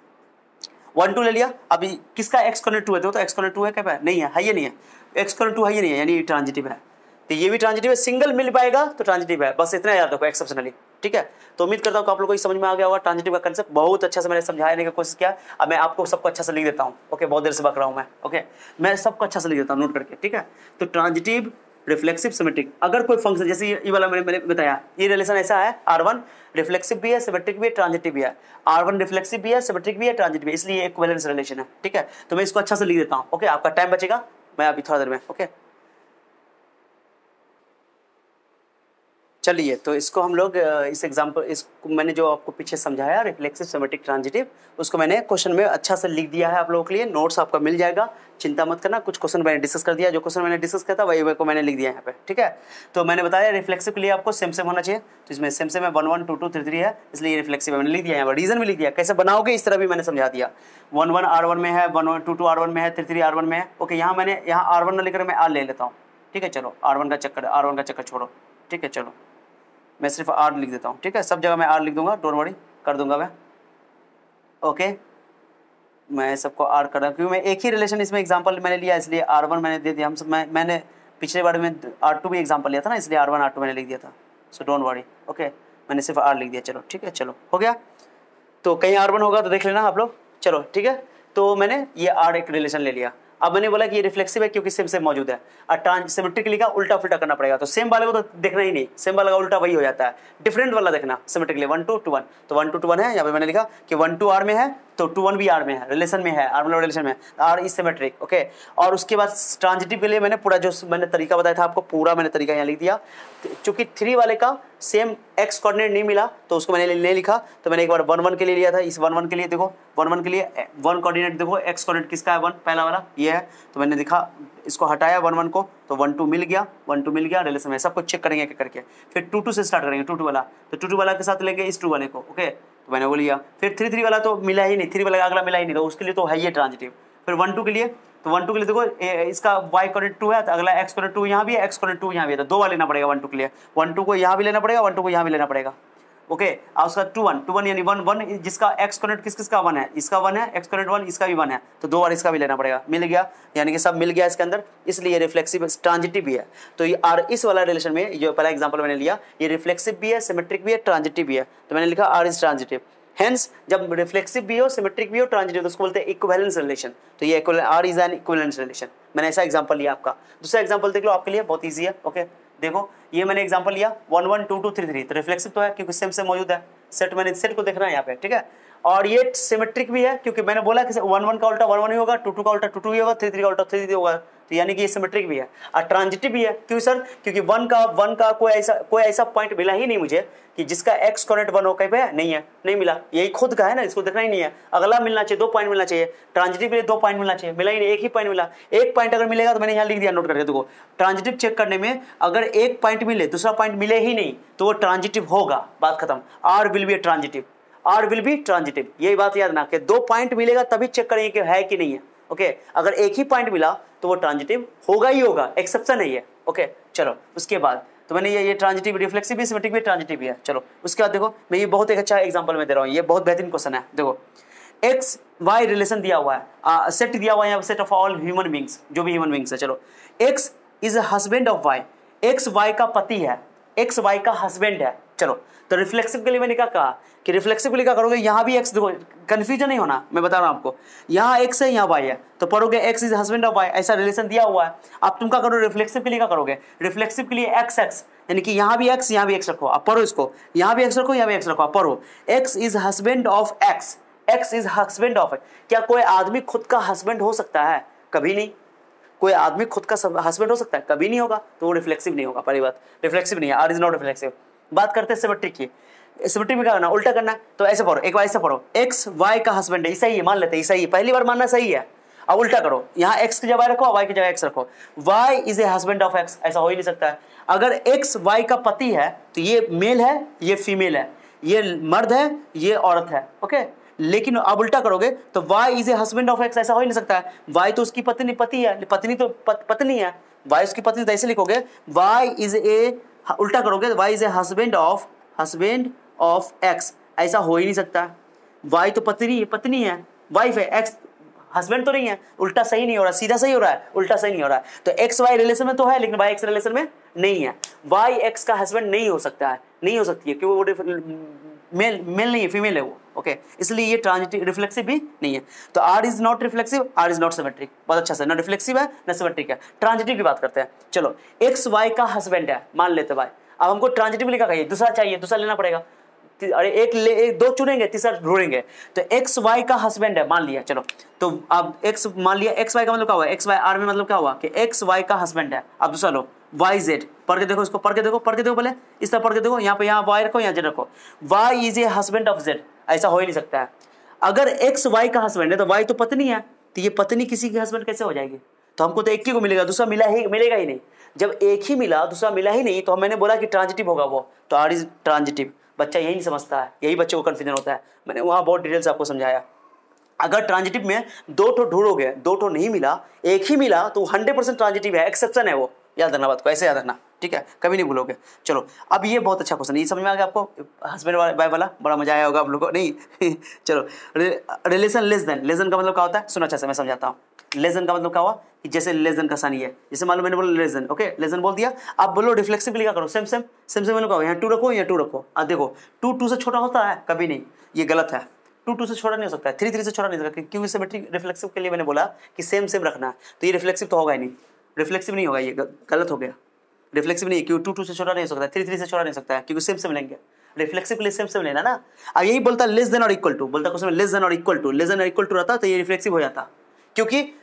1 2 ले लिया। अभी किसका एक्स कोऑर्डिनेट 2 है, तो एक्स कोऑर्डिनेट 2 है क्या? नहीं है, ये नहीं है, एक्स कोऑर्डिनेट 2 है, ये नहीं है, यानी ये ट्रांजिटिव है। तो ये भी ट्रांजिटिव है, सिंगल मिल पाएगा तो ट्रांजिटिव है, बस इतना याद रखो एक्सेप्शनली। ठीक है, तो उम्मीद करता हूँ आप लोगों को समझ में आ गया होगा ट्रांजिटिव का कंसेप्ट। बहुत अच्छा से मैंने समझाने की कोशिश किया। अब मैं आपको सबको अच्छा से लिख देता हूँ। ओके बहुत देर से बक रहा हूँ मैं, ओके मैं सबको अच्छा से लिख देता हूँ नोट करके। ठीक है, तो ट्रांजिटिव, रिफ्लेक्सिव, सिमेट्रिक, अगर कोई फंक्शन जैसे ये वाला मैंने बताया, ये रिलेशन ऐसा है, R1 रिफ्लेक्सिव भी है, सिमेट्रिक भी है, ट्रांजिटिव भी है। R1 रिफ्लेक्सिव भी है, सिमेट्रिक भी है, ट्रांजिटिव भी है, इसलिए इक्विवेलेंस रिलेशन है। ठीक है, तो मैं इसको अच्छा से लिख देता हूँ। ओके आपका टाइम बचेगा, मैं अभी थोड़ा देर में। ओके चलिए, तो इसको हम लोग इस एग्जाम्पल, इसको मैंने जो आपको पीछे समझाया रिफ्लेक्सिव, सिमेट्रिक, ट्रांजिटिव, उसको मैंने क्वेश्चन में अच्छा से लिख दिया है आप लोगों के लिए। नोट्स आपका मिल जाएगा, चिंता मत करना। कुछ क्वेश्चन मैंने डिस्कस कर दिया, जो क्वेश्चन मैंने डिस्कस किया था वही को मैंने लिख दिया यहाँ पे। ठीक है, तो मैंने बताया रिफ्लेक्सिव के लिए आपको सेम होना चाहिए, तो इसमें सेम है 1 1 2 2 3 3 है, इसलिए रिफ्लेक्सिव मैंने लिख दिया यहाँ पर। रीजन भी लिख दिया, कैसे बनाओगे इस तरह भी मैंने समझा दिया। 1 1 R1 में है, 1 1 2 2 R1 में है, 3 3 R1 में है। ओके यहाँ मैंने यहाँ R1 ना लेकर मैं R ले लेता हूँ। ठीक है, चलो R1 का चक्कर छोड़ो। ठीक है, चलो मैं सिर्फ R लिख देता हूँ। ठीक है, सब जगह मैं R लिख दूंगा, डोंट वरी, कर दूंगा मैं। ओके मैं सबको R कर रहा हूँ, क्योंकि मैं एक ही रिलेशन इसमें एग्जांपल मैंने लिया, इसलिए R1 मैंने दे दिया। हम सब मैंने पिछले बार में R2 भी एग्जांपल लिया था ना, इसलिए R1 R2 मैंने लिख दिया था। सो डोंट वरी, ओके मैंने सिर्फ R लिख दिया। चलो ठीक है, चलो हो गया। तो कहीं R1 होगा तो देख लेना आप लोग। चलो ठीक है, तो मैंने ये R एक रिलेशन ले लिया। अब मैंने बोला कि ये रिफ्लेक्सिव है क्योंकि सेम मौजूद है, और सिमेट्रिकली का उल्टा फुल्टा करना पड़ेगा। तो सेम वाले को तो देखना ही नहीं, सेम वाला का उल्टा वही हो जाता है, डिफरेंट वाला देखना सिमेट्रिकली। 1 2 2 1, तो 1 2 2 1 है, यहाँ पे मैंने लिखा कि 1 2 R में है तो 2 1 भी R में है, रिलेशन में है, R मतलब रिलेशन में, R इज सिमेट्रिक। ओके, और उसके बाद ट्रांजिटिव के लिए मैंने पूरा जो मैंने तरीका बताया था आपको, पूरा मैंने तरीका यहाँ लिख दिया। चूंकि 3 वाले का सेम एक्स कोऑर्डिनेट नहीं मिला तो उसको मैंने नहीं लिखा, तो मैंने एक बार 1 1 के लिए लिया था। इस 1 1 के लिए देखो, 1 1 के लिए 1 कोऑर्डिनेट देखो, एक्स कोऑर्डिनेट किसका है 1, पहला वाला ये है, तो मैंने देखा इसको हटाया 1 1 को, तो 1 2 मिल गया, 1 2 मिल गया रिलेशन में। सबको चेक करेंगे करके, फिर 2 2 से स्टार्ट करेंगे, 2 2 वाला, तो 2 2 वाला के साथ लेंगे इस 2 वाले को। ओके तो मैंने वो लिया। फिर 3 3 वाला तो मिला ही नहीं, 3 वाला अगला मिला ही नहीं, तो उसके लिए तो है ये ट्रांजिटिव। फिर 1 2 के लिए, तो 1 2 के लिए देखो इसका y कोऑर्डिनेट 2 है, तो अगला x कोऑर्डिनेट 2 यहाँ भी है, x कोऑर्डिनेट 2 यहाँ भी है, तो 2 बार लेना पड़ेगा 1 2 के लिए। 1 2 को यहाँ भी लेना पड़ेगा, 1 2 को यहाँ भी लेना पड़ेगा। ओके, और उसका 2 1 यानी 1 1 जिसका x कोऑर्डिनेट किसका 1 है, इसका 1 है, x कोऑर्डिनेट 1 इसका भी 1 है, तो 2 बार इसका भी लेना पड़ेगा। मिल गया, यानी कि सब मिल गया इसके अंदर, इसलिए रिफ्लेक्सिव ट्रांजिटिव भी है। तो ये आर इस वाला रिलेशन में जो पहला एग्जांपल मैंने लिया, ये रिफ्लेक्सिव भी है, सिमेट्रिक भी है, ट्रांजिटिव भी है, तो मैंने लिखा आर इज ट्रांजिटिव। हेंस जब रिफ्लेक्सिव भी हो, सिमेट्रिक भी हो, ट्रांजिटिव, तो उसको बोलते हैं इक्विवेलेंस रिलेशन। तो ये R is an equivalence relation. मैंने ऐसा एग्जांपल लिया आपका। दूसरा एग्जांपल देख लो, आपके लिए बहुत इजी है। ओके देखो, ये मैंने एग्जांपल लिया 1 1 2 2 3 3, तो रिफ्लेक्सिव तो है क्योंकि सेम सेम मौजूद है, सेट मैंने सेट को देखना है यहाँ पे, ठीक है। और ये सिमेट्रिक भी है क्योंकि मैंने बोला कि 1 1 का उल्टा 1 1 ही होगा, 2 2 का उल्टा 2 2 ही होगा, 3 3 का उल्टा 3 3 होगा, तो यानी कि ये सिमेट्रिक भी है। और ट्रांजिटिव भी है, क्यों सर? क्योंकि 1 का कोई ऐसा पॉइंट मिला ही नहीं मुझे कि जिसका x कोऑर्डिनेट 1 हो, कहीं पे नहीं है, नहीं मिला, यही खुद का है ना, इसको देखना ही नहीं है। अगला मिलना चाहिए, 2 पॉइंट मिलना चाहिए, ट्रांजिटिव के लिए 2 पॉइंट मिलना चाहिए, मिला ही नहीं, एक ही पॉइंट मिला। एक पॉइंट अगर मिलेगा तो मैंने यहाँ लिख दिया, नोट करके देखो, ट्रांजिटिव चेक करने में अगर एक पॉइंट मिले, दूसरा पॉइंट मिले ही नहीं, तो वो ट्रांजिटिव होगा, बात खत्म। R will be transitive, R will be transitive, यही बात याद ना कि 2 पॉइंट मिलेगा तभी चेक करेंगे कि है कि नहीं है। ओके, अगर एक ही पॉइंट मिला तो वो ट्रांजिटिव होगा ही होगा, एक्सेप्शन नहीं है। ओके चलो, उसके बाद तो मैंने ये ट्रांजिटिव, रिफ्लेक्सिव भी, सिमेट्रिक भी, ट्रांजिटिव भी है। चलो उसके बाद देखो, मैं ये बहुत एक अच्छा एग्जांपल में दे रहा हूँ, ये बहुत बेहतरीन क्वेश्चन है। देखो एक्स वाई रिलेशन दिया हुआ है, सेट दिया हुआ है यहाँ, set of all human beings, जो भी ह्यूमन बींग्स है। चलो, x is husband of y, x y का पति है, एक्स वाई का हस्बैंड है। चलो, तो रिफ्लेक्सिव के लिए मैंने क्या कहा कि रिफ्लेक्सिव के लिए क्या करोगे, यहाँ भी एक्स, देखो कंफ्यूजन नहीं होना, मैं बता रहा हूँ आपको, यहाँ एक्स है, यहाँ वाई है, तो पढ़ोगे x is husband of y, ऐसा रिलेशन दिया हुआ है। अब तुम क्या करो, रिफ्लेक्सिव के लिए क्या करोगे, रिफ्लेक्सिव के लिए एक्स एक्स, यानी कि यहाँ भी एक्स, यहाँ भी एक्स रखो, आप पढ़ो इसको, यहाँ भी एक्स रखो, यहाँ भी एक्स रखो, आप पढ़ो x is husband of x, x is husband of x. क्या कोई आदमी खुद का हस्बैंड हो सकता है? कभी नहीं। कोई आदमी खुद का हस्बैंड हो सकता है? कभी नहीं होगा, तो वो रिफ्लेक्सिव नहीं होगा। पहली बात, रिफ्लेक्सिव नहीं है, आर इज नॉट रिफ्लेक्सिव। बात करते हैं सिमेट्रिक की, सिमेट्रिक में क्या करना, उल्टा करना। तो ऐसे पढ़ो, एक बार ऐसे पढ़ो, एक्स वाई का हस्बैंड है, सही है, मान लेते हैं सही है, पहली बार मानना सही है। अब उल्टा करो, यहाँ एक्स की जगह रखो, वाई की जगह एक्स रखो, y is a husband of x, ऐसा हो ही नहीं सकता है। अगर एक्स वाई का पति है तो ये मेल है, ये फीमेल है, ये मर्द है, ये औरत है। ओके, लेकिन अब उल्टा करोगे तो y is a husband of x, ऐसा हो ही नहीं सकता है। y तो उसकी पत्नी है, पत्नी तो पत्नी है, y उसकी पत्नी, तो ऐसे लिखोगे y इज ए, उल्टा करोगे y is a husband of x, ऐसा हो ही नहीं सकता। y तो पत्नी है, वाइफ है, x हस्बैंड तो नहीं है, उल्टा सही नहीं हो रहा, सीधा सही हो रहा है, उल्टा सही नहीं हो रहा है। तो एक्स वाई रिलेशन में तो है, लेकिन वाई एक्स रिलेशन में नहीं है। वाई एक्स का हस्बैंड नहीं हो सकता है, नहीं हो सकती है, क्योंकि वो मेल नहीं है, फीमेल है वो। ओके, इसलिए ये ट्रांजिटिव, रिफ्लेक्सिव भी नहीं है। तो R is not reflexive, R is not symmetric. बहुत अच्छा से, ना रिफ्लेक्सिव है ना सिमेट्रिक है। ट्रांजिटिव की बात करते हैं। चलो, एक्स वाई का हस्बैंड है, मान लेते भाई। अब हमको ट्रांजिटिव लिखा चाहिए, दूसरा चाहिए, दूसरा लेना पड़ेगा। अरे एक दो चुनेंगे, तीसरा ढूंढेंगे। तो एक्स वाई का हस्बैंड है, मान लिया। चलो, तो अब एक्स मान लिया, एक्स वाई का मतलब क्या हुआ, एक्स वाई आर में मतलब क्या हुआ कि एक्स वाई का हस्बैंड है। अब दूसरा लो, वाई जेड, पढ़ के देखो इसको, पढ़ के देखो पहले, इस तरह पढ़ के देखो, यहाँ पे यहाँ वाई रखो, यहाँ जेड रखो, y is a husband of z, ऐसा हो ही नहीं सकता है। अगर एक्स वाई का हस्बैंड है तो वाई तो पत्नी है, तो ये पत्नी किसी की हस्बैंड कैसे हो जाएगी? तो हमको तो एक ही को मिलेगा, दूसरा मिलेगा ही नहीं। जब एक ही मिला, दूसरा मिला ही नहीं, तो मैंने बोला कि ट्रांजिटिव होगा वो, तो आर इज ट्रांजिटिव। बच्चा यही नहीं समझता है, यही बच्चे को कंफ्यूजन होता है। मैंने वहाँ बहुत डिटेल से आपको समझाया। अगर ट्रांजिटिव में 2 ठो ढूंढोगे, 2 ठो नहीं मिला, एक ही मिला, तो 100% ट्रांजिटिव है, एक्सेप्शन है वो। याद रखना बात को, ऐसे याद रखना, ठीक है, कभी नहीं भूलोगे। चलो, अब ये बहुत अच्छा क्वेश्चन, ये समझ में आ गया आपको, हस्बैंड वाई वाला, बड़ा मजा आया होगा आप लोगों को, नहीं? चलो, relation less than, less than का मतलब क्या होता है, सुनो अच्छा से मैं समझाता हूँ। लेस देन का मतलब क्या हुआ कि जैसे लेस देन का साइन है, जैसे मान लो मैंने बोला less than, okay, less than बोल दिया। आप बोलो रिफ्लेक्सिव क्या करो, सेम मैंने कहा यहाँ 2 रखो, यहाँ 2 रखो। अब देखो 2 से छोटा होता है? कभी नहीं, ये गलत है। 2 से छोटा नहीं हो सकता है, 3 से छोटा नहीं हो सकता, क्योंकि सिमेट्रिक रिफ्लेक्सिव के लिए मैंने बोला कि सेम रखना है, तो ये रिफ्लेक्सिव तो होगा ही नहीं, रिफ्लेक्सिव नहीं होगा, ये गलत हो गया। रिफ्लेक्सिव नहीं है, क्योंकि 2 से छोटा नहीं हो सकता, 3 से छोटा नहीं हो सकता है, क्योंकि सेम लेंगे। रिफ्लेक्सिव के लिए सेम लेना ना। अब यही बोलता लेस देन और इक्वल टू, बोलता क्वेश्चन में लेस देन और इक्वल टू, लेस देन और इक्वल टू रहता तो ये रिफ्लेक्सिव हो जाता, क्योंकि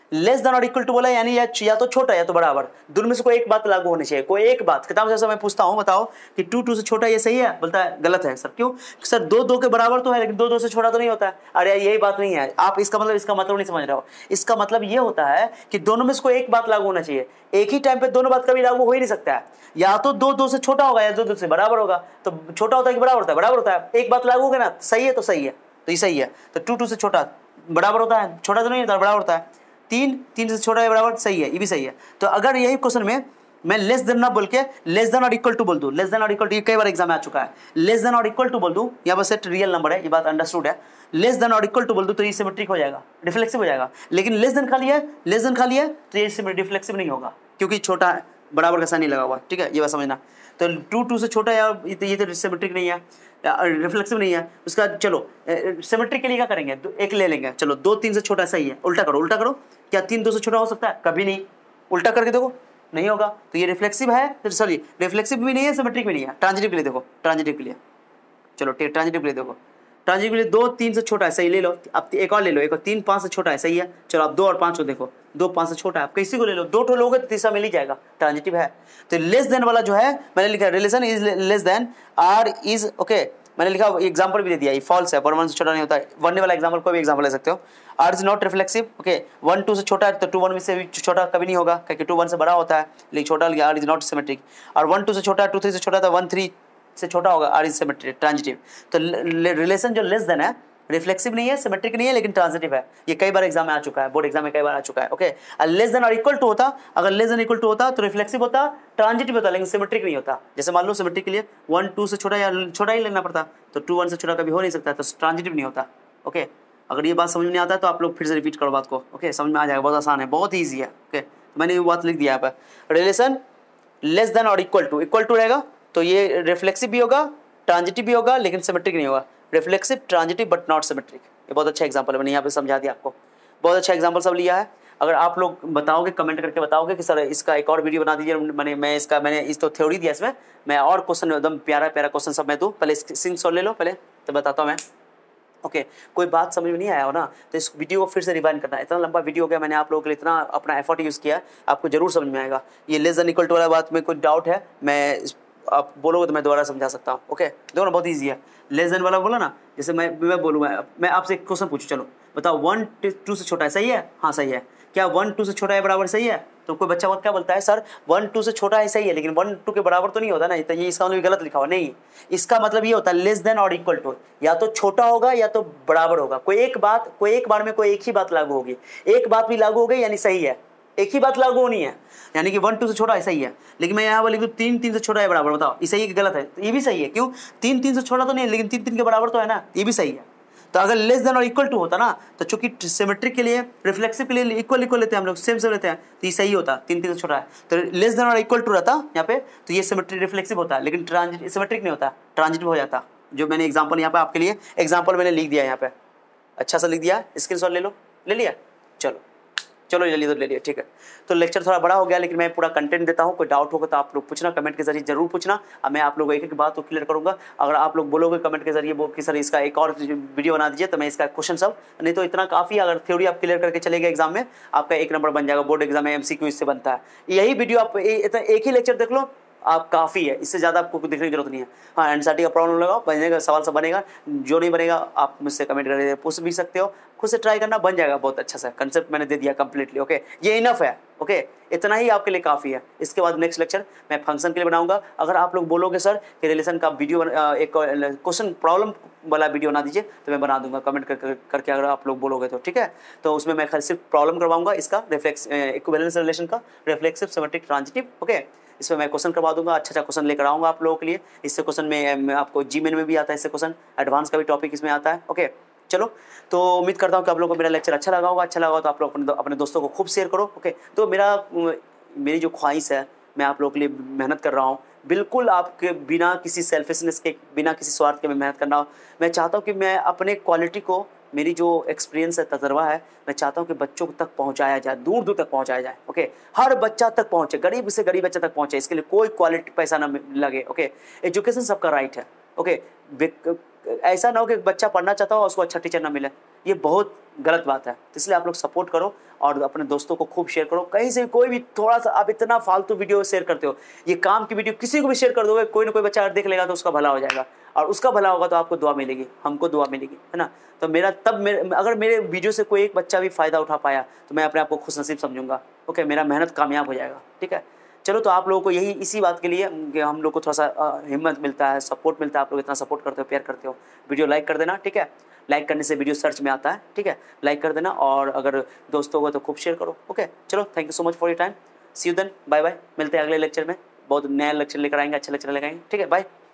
लेस देन और इक्वल टू बोला यानी या तो छोटा या तो बराबर, दोनों में से कोई एक बात लागू होनी चाहिए। कोई एक बात, किताब से मैं पूछता हूँ बताओ कि 2 से छोटा ये सही है, बोलता है गलत है सर। क्यों सर? 2 के बराबर तो है लेकिन 2 से छोटा तो नहीं होता है। अरे यही बात नहीं है आप, इसका मतलब नहीं समझ रहे हो। इसका मतलब ये होता है कि दोनों में से कोई एक बात लागू होना चाहिए। एक ही टाइम पे दोनों बात कभी लागू हो ही नहीं सकता है। या तो 2 से छोटा होगा या 2 से बराबर होगा। तो छोटा होता है कि बराबर होता है? बराबर होता है। एक बात लागू होगा ना, सही है तो सही है, तो ये सही है। तो 2 से छोटा बराबर होता है, छोटा तो नहीं होता, बराबर होता है। 3 से छोटा है बराबर, सही है, ये भी सही है। तो अगर यही क्वेश्चन में मैं लेस देन ना बोल के लेस देन और इक्वल टू बोल दूं, लेस देन और इक्वल टू, ये कई बार एग्जाम में आ चुका है। लेस देन और इक्वल टू बोल दूं, यहाँ पर सेट रियल नंबर है, ये बात अंडरस्टूड है। लेस देन और इक्वल टू बोल दूं तो ये सिमेट्रिक हो जाएगा, रिफ्लेक्सिव हो जाएगा। लेकिन लेस देन खाली है, लेस देन खाली है तो ये रिफ्लेक्सिव नहीं होगा, क्योंकि छोटा है, बराबर का साइन नहीं लगा हुआ। ठीक है, ये बात समझना। तो 2 से छोटा है, ये तो सिमेट्रिक नहीं है, रिफ्लेक्सिव नहीं है। उसका चलो सिमेट्रिक के लिए क्या करेंगे, एक ले लेंगे। चलो 2 3 से छोटा सही है, उल्टा करो, उल्टा करो। क्या 3 2 से छोटा हो सकता है? कभी नहीं। उल्टा करके देखो, नहीं होगा। तो ये रिफ्लेक्सिव है, सॉरी रिफ्लेक्सिव भी नहीं है, सिमेट्रिक भी नहीं है। ट्रांजिटिव के लिए देखो, ट्रांजिटिव के लिए चलो ट्रांजिटिव के लिए देखो, ट्रांजिटिव के लिए 2 3 से छोटा है, सही ले लो। अब एक और ले लो, एक और 3 5 से छोटा है, सही है। चलो आप 2 और 5 को देखो, 2 5 से छोटा है, आप किसी को ले लो, 2 ठो लोगे तो तीसरा मिल ही जाएगा, ट्रांजिटिव है। तो लेस देन वाला जो है मैंने लिखा relation is less than R is okay, मैंने लिखा एग्जांपल भी दे दिया, ये फॉल्स है, 1 से छोटा नहीं होता है। 1 वाला एग्जांपल कोई भी एग्जांपल ले सकते हो। R is not reflexive, okay 1 2 से छोटा है तो 2 1 से भी छोटा कभी नहीं होगा, क्योंकि 2 1 से बड़ा होता है, लेकिन छोटा लिया। R is not symmetric. और 1 2 से छोटा है, 2 3 से छोटा था, 1 3 से छोटा होगा, आर इज सिमेट्रिक, ट्रांजिटिव। तो रिलेशन जो लेस देन है, रिफ्लेक्सिव नहीं है, सिमेट्रिक नहीं है, लेकिन ट्रांजिटिव है। ये कई बार एग्जाम में आ चुका है, बोर्ड एग्जाम में कई बार आ चुका है। ओके, लेस देन और इक्वल टू होता, अगर लेस देन इक्वल टू होता तो रिफ्लेक्सिव होता, ट्रांजिटिव होता, लेकिन सिमेट्रिक नहीं होता। जैसे मान लो सिमेट्रिक के लिए 1 2 से छोटा या छोटा ही लेना पड़ता, तो 2 1 से छोटा कभी हो नहीं सकता, तो ट्रांजिटिव नहीं होता। ओके, अगर ये बात समझ में नहीं आता है तो आप लोग फिर से रिपीट करो बात को। ओके, समझ में आ जाएगा, बहुत आसान है, बहुत ईजी है। ओके, मैंने ये बात लिख दिया यहाँ पर, रिलेशन लेस देन और इक्वल टू रहेगा तो ये रिफ्लेक्सिव भी होगा, ट्रांजिटिव भी होगा, लेकिन सिमेट्रिक नहीं होगा। Reflexive, transitive but not symmetric. ये बहुत अच्छा एग्जांपल है, मैंने यहाँ पे समझा दिया आपको, बहुत अच्छा एग्जांपल सब लिया है। अगर आप लोग बताओगे, कमेंट करके बताओगे कि सर इसका एक और वीडियो बना दीजिए, मैंने इस तो थ्योरी दिया, इसमें मैं और क्वेश्चन एकदम प्यारा प्यारा क्वेश्चन सब मैं दूँ। पहले सिंग सॉल्व ले लो पहले, तो बताता हूँ मैं। ओके, कोई बात समझ में नहीं आया हो ना, तो इस वीडियो को फिर से रिवाइंड करना। इतना लंबा वीडियो हो गया, मैंने आप लोगों के लिए इतना अपना एफर्ट यूज़ किया, आपको जरूर समझ में आएगा। ये लेस देन इक्वल टू वाला बात में कोई डाउट है, मैं आप बोलोगे तो मैं दोबारा समझा सकता हूँ। ओके, देखो ना बहुत ईजी है। लेस देन वाला बोला ना, जैसे मैं बोलूँगा, मैं आपसे एक क्वेश्चन पूछूँ, चलो बताओ 1 2 से छोटा है, सही है? हाँ सही है। क्या 1 2 से छोटा है बराबर सही है? तो कोई बच्चा क्या बोलता है, सर 1 2 से छोटा है सही है, लेकिन 1 2 के बराबर तो नहीं होता ना, तो ये इसका मतलब गलत लिखा हुआ नहीं। इसका मतलब ये होता है लेस देन और इक्वल टू, या तो छोटा होगा या तो बराबर होगा। कोई एक बार में कोई एक ही बात लागू होगी, एक बात भी लागू हो गई यानी सही है, एक ही बात लागू होनी है, यानी कि 1 2 से छोटा है सही है। लेकिन मैं यहाँ वाली 3 3 से छोटा है बराबर, बताओ ये सही है कि गलत है? तो ये भी सही है। क्यों? 3 3 से छोटा तो नहीं है, लेकिन 3 3 के बराबर तो है ना, ये भी सही है। तो अगर लेस देन और इक्वल टू होता ना, तो चूंकि सिमेट्रिक के लिए, रिफ्लेक्सिव के लिए इक्वल लेते हैं हम लोग, सेम लेते हैं, तो ये सही होता, 3 3 से छोटा है। तो लेस देन और इक्वल टू रहता यहाँ पे, तो ये सिमेट्रिक रिफ्लेक्सिव होता है, लेकिन सिमेट्रिक नहीं होता, ट्रांजिटिव हो जाता। जो मैंने एग्जाम्पल यहाँ पे आपके लिए एग्जाम्पल मैंने लिख दिया, यहाँ पे अच्छा सा लिख दिया, स्क्रीनशॉट ले लो, ले लिया, चलो ले लिया तो ले लिया, ठीक है। तो लेक्चर थोड़ा बड़ा हो गया, लेकिन मैं पूरा कंटेंट देता हूँ। कोई डाउट होगा तो आप लोग पूछना, कमेंट के जरिए जरूर पूछना, अब मैं आप लोगों को एक एक बात तो क्लियर करूंगा। अगर आप लोग बोलोगे कमेंट के जरिए कि सर इसका एक और वीडियो बना दीजिए, तो मैं इसका क्वेश्चन सब, नहीं तो इतना काफ़ी, अगर थ्योरी आप क्लियर करके चले गए एग्जाम में, आपका 1 नंबर बन जाएगा। बोर्ड एग्जाम में MCQ इससे बनता है। यही वीडियो आप एक ही लेक्चर देख लो, आप काफ़ी है, इससे ज़्यादा आपको देखने की जरूरत नहीं है। हाँ, एनसीईआरटी का प्रॉब्लम लगाओ, बनेगा, सवाल सब बनेगा, जो नहीं बनेगा आप मुझसे कमेंट करके पूछ भी सकते हो, खुद से ट्राई करना, बन जाएगा बहुत अच्छा सा। कंसेप्ट मैंने दे दिया कंप्लीटली। ओके, ये इनफ है। ओके, इतना ही आपके लिए काफ़ी है। इसके बाद नेक्स्ट लेक्चर मैं फंक्शन के लिए बनाऊंगा। अगर आप लोग बोलोगे सर कि रिलेशन का वीडियो, एक क्वेश्चन प्रॉब्लम वाला वीडियो बना दीजिए, तो मैं बना दूंगा, कमेंट करके अगर आप लोग बोलोगे तो, ठीक है। तो उसमें मैं खाली सिर्फ प्रॉब्लम करवाऊंगा, इसका इक्विवेलेंस रिलेशन का, रिफ्लेक्सिव, सिमेट्रिक, ट्रांजिटिव। ओके, इसमें मैं क्वेश्चन करवा दूंगा, अच्छा क्वेश्चन लेकर आऊँगा आप लोगों के लिए। इससे क्वेश्चन में आपको जीमेन में भी आता है, इससे क्वेश्चन एडवांस का भी टॉपिक इसमें आता है। ओके, चलो, तो उम्मीद करता हूँ कि आप लोगों को मेरा लेक्चर अच्छा लगा होगा। अच्छा लगा तो आप लोग अपने दोस्तों को खूब शेयर करो। ओके, तो मेरी जो ख्वाहिश है, मैं आप लोगों के लिए मेहनत कर रहा हूँ, बिल्कुल आपके बिना किसी सेल्फिशनेस के, बिना किसी स्वार्थ के मैं मेहनत करना। मैं चाहता हूँ कि मैं अपने क्वालिटी को, मेरी जो एक्सपीरियंस है, तजर्बा है, मैं चाहता हूँ कि बच्चों तक पहुँचाया जाए, दूर दूर तक पहुँचाया जाए। ओके, हर बच्चा तक पहुँचे, गरीब से गरीब बच्चा तक पहुँचे, इसके लिए कोई क्वालिटी पैसा ना लगे। ओके, एजुकेशन सबका राइट है। ओके, ऐसा ना हो कि बच्चा पढ़ना चाहता हो और उसको अच्छा टीचर ना मिले, ये बहुत गलत बात है। तो इसलिए आप लोग सपोर्ट करो और अपने दोस्तों को खूब शेयर करो। कहीं से कोई भी थोड़ा सा, आप इतना फालतू वीडियो शेयर करते हो, ये काम की वीडियो किसी को भी शेयर कर दोगे, कोई ना कोई बच्चा अगर देख लेगा तो उसका भला हो जाएगा, और उसका भला होगा तो आपको दुआ मिलेगी, हमको दुआ मिलेगी, है ना। तो अगर मेरे वीडियो से कोई एक बच्चा भी फ़ायदा उठा पाया तो मैं अपने आप को खुशनसीब समझूंगा। ओके, मेरा मेहनत कामयाब हो जाएगा। ठीक है, चलो, तो आप लोगों को यही इसी बात के लिए कि हम लोग को थोड़ा सा हिम्मत मिलता है, सपोर्ट मिलता है, आप लोग इतना सपोर्ट करते हो, प्यार करते हो। वीडियो लाइक कर देना, ठीक है, लाइक करने से वीडियो सर्च में आता है, ठीक है, लाइक कर देना, और अगर दोस्तों को तो खूब शेयर करो। ओके, चलो, thank you so much for your time, see you then, bye bye, मिलते हैं अगले लेक्चर में, बहुत नया लेक्चर लेकर आएंगे, अच्छा लेक्चर लेकर आएंगे, ठीक है, बाय।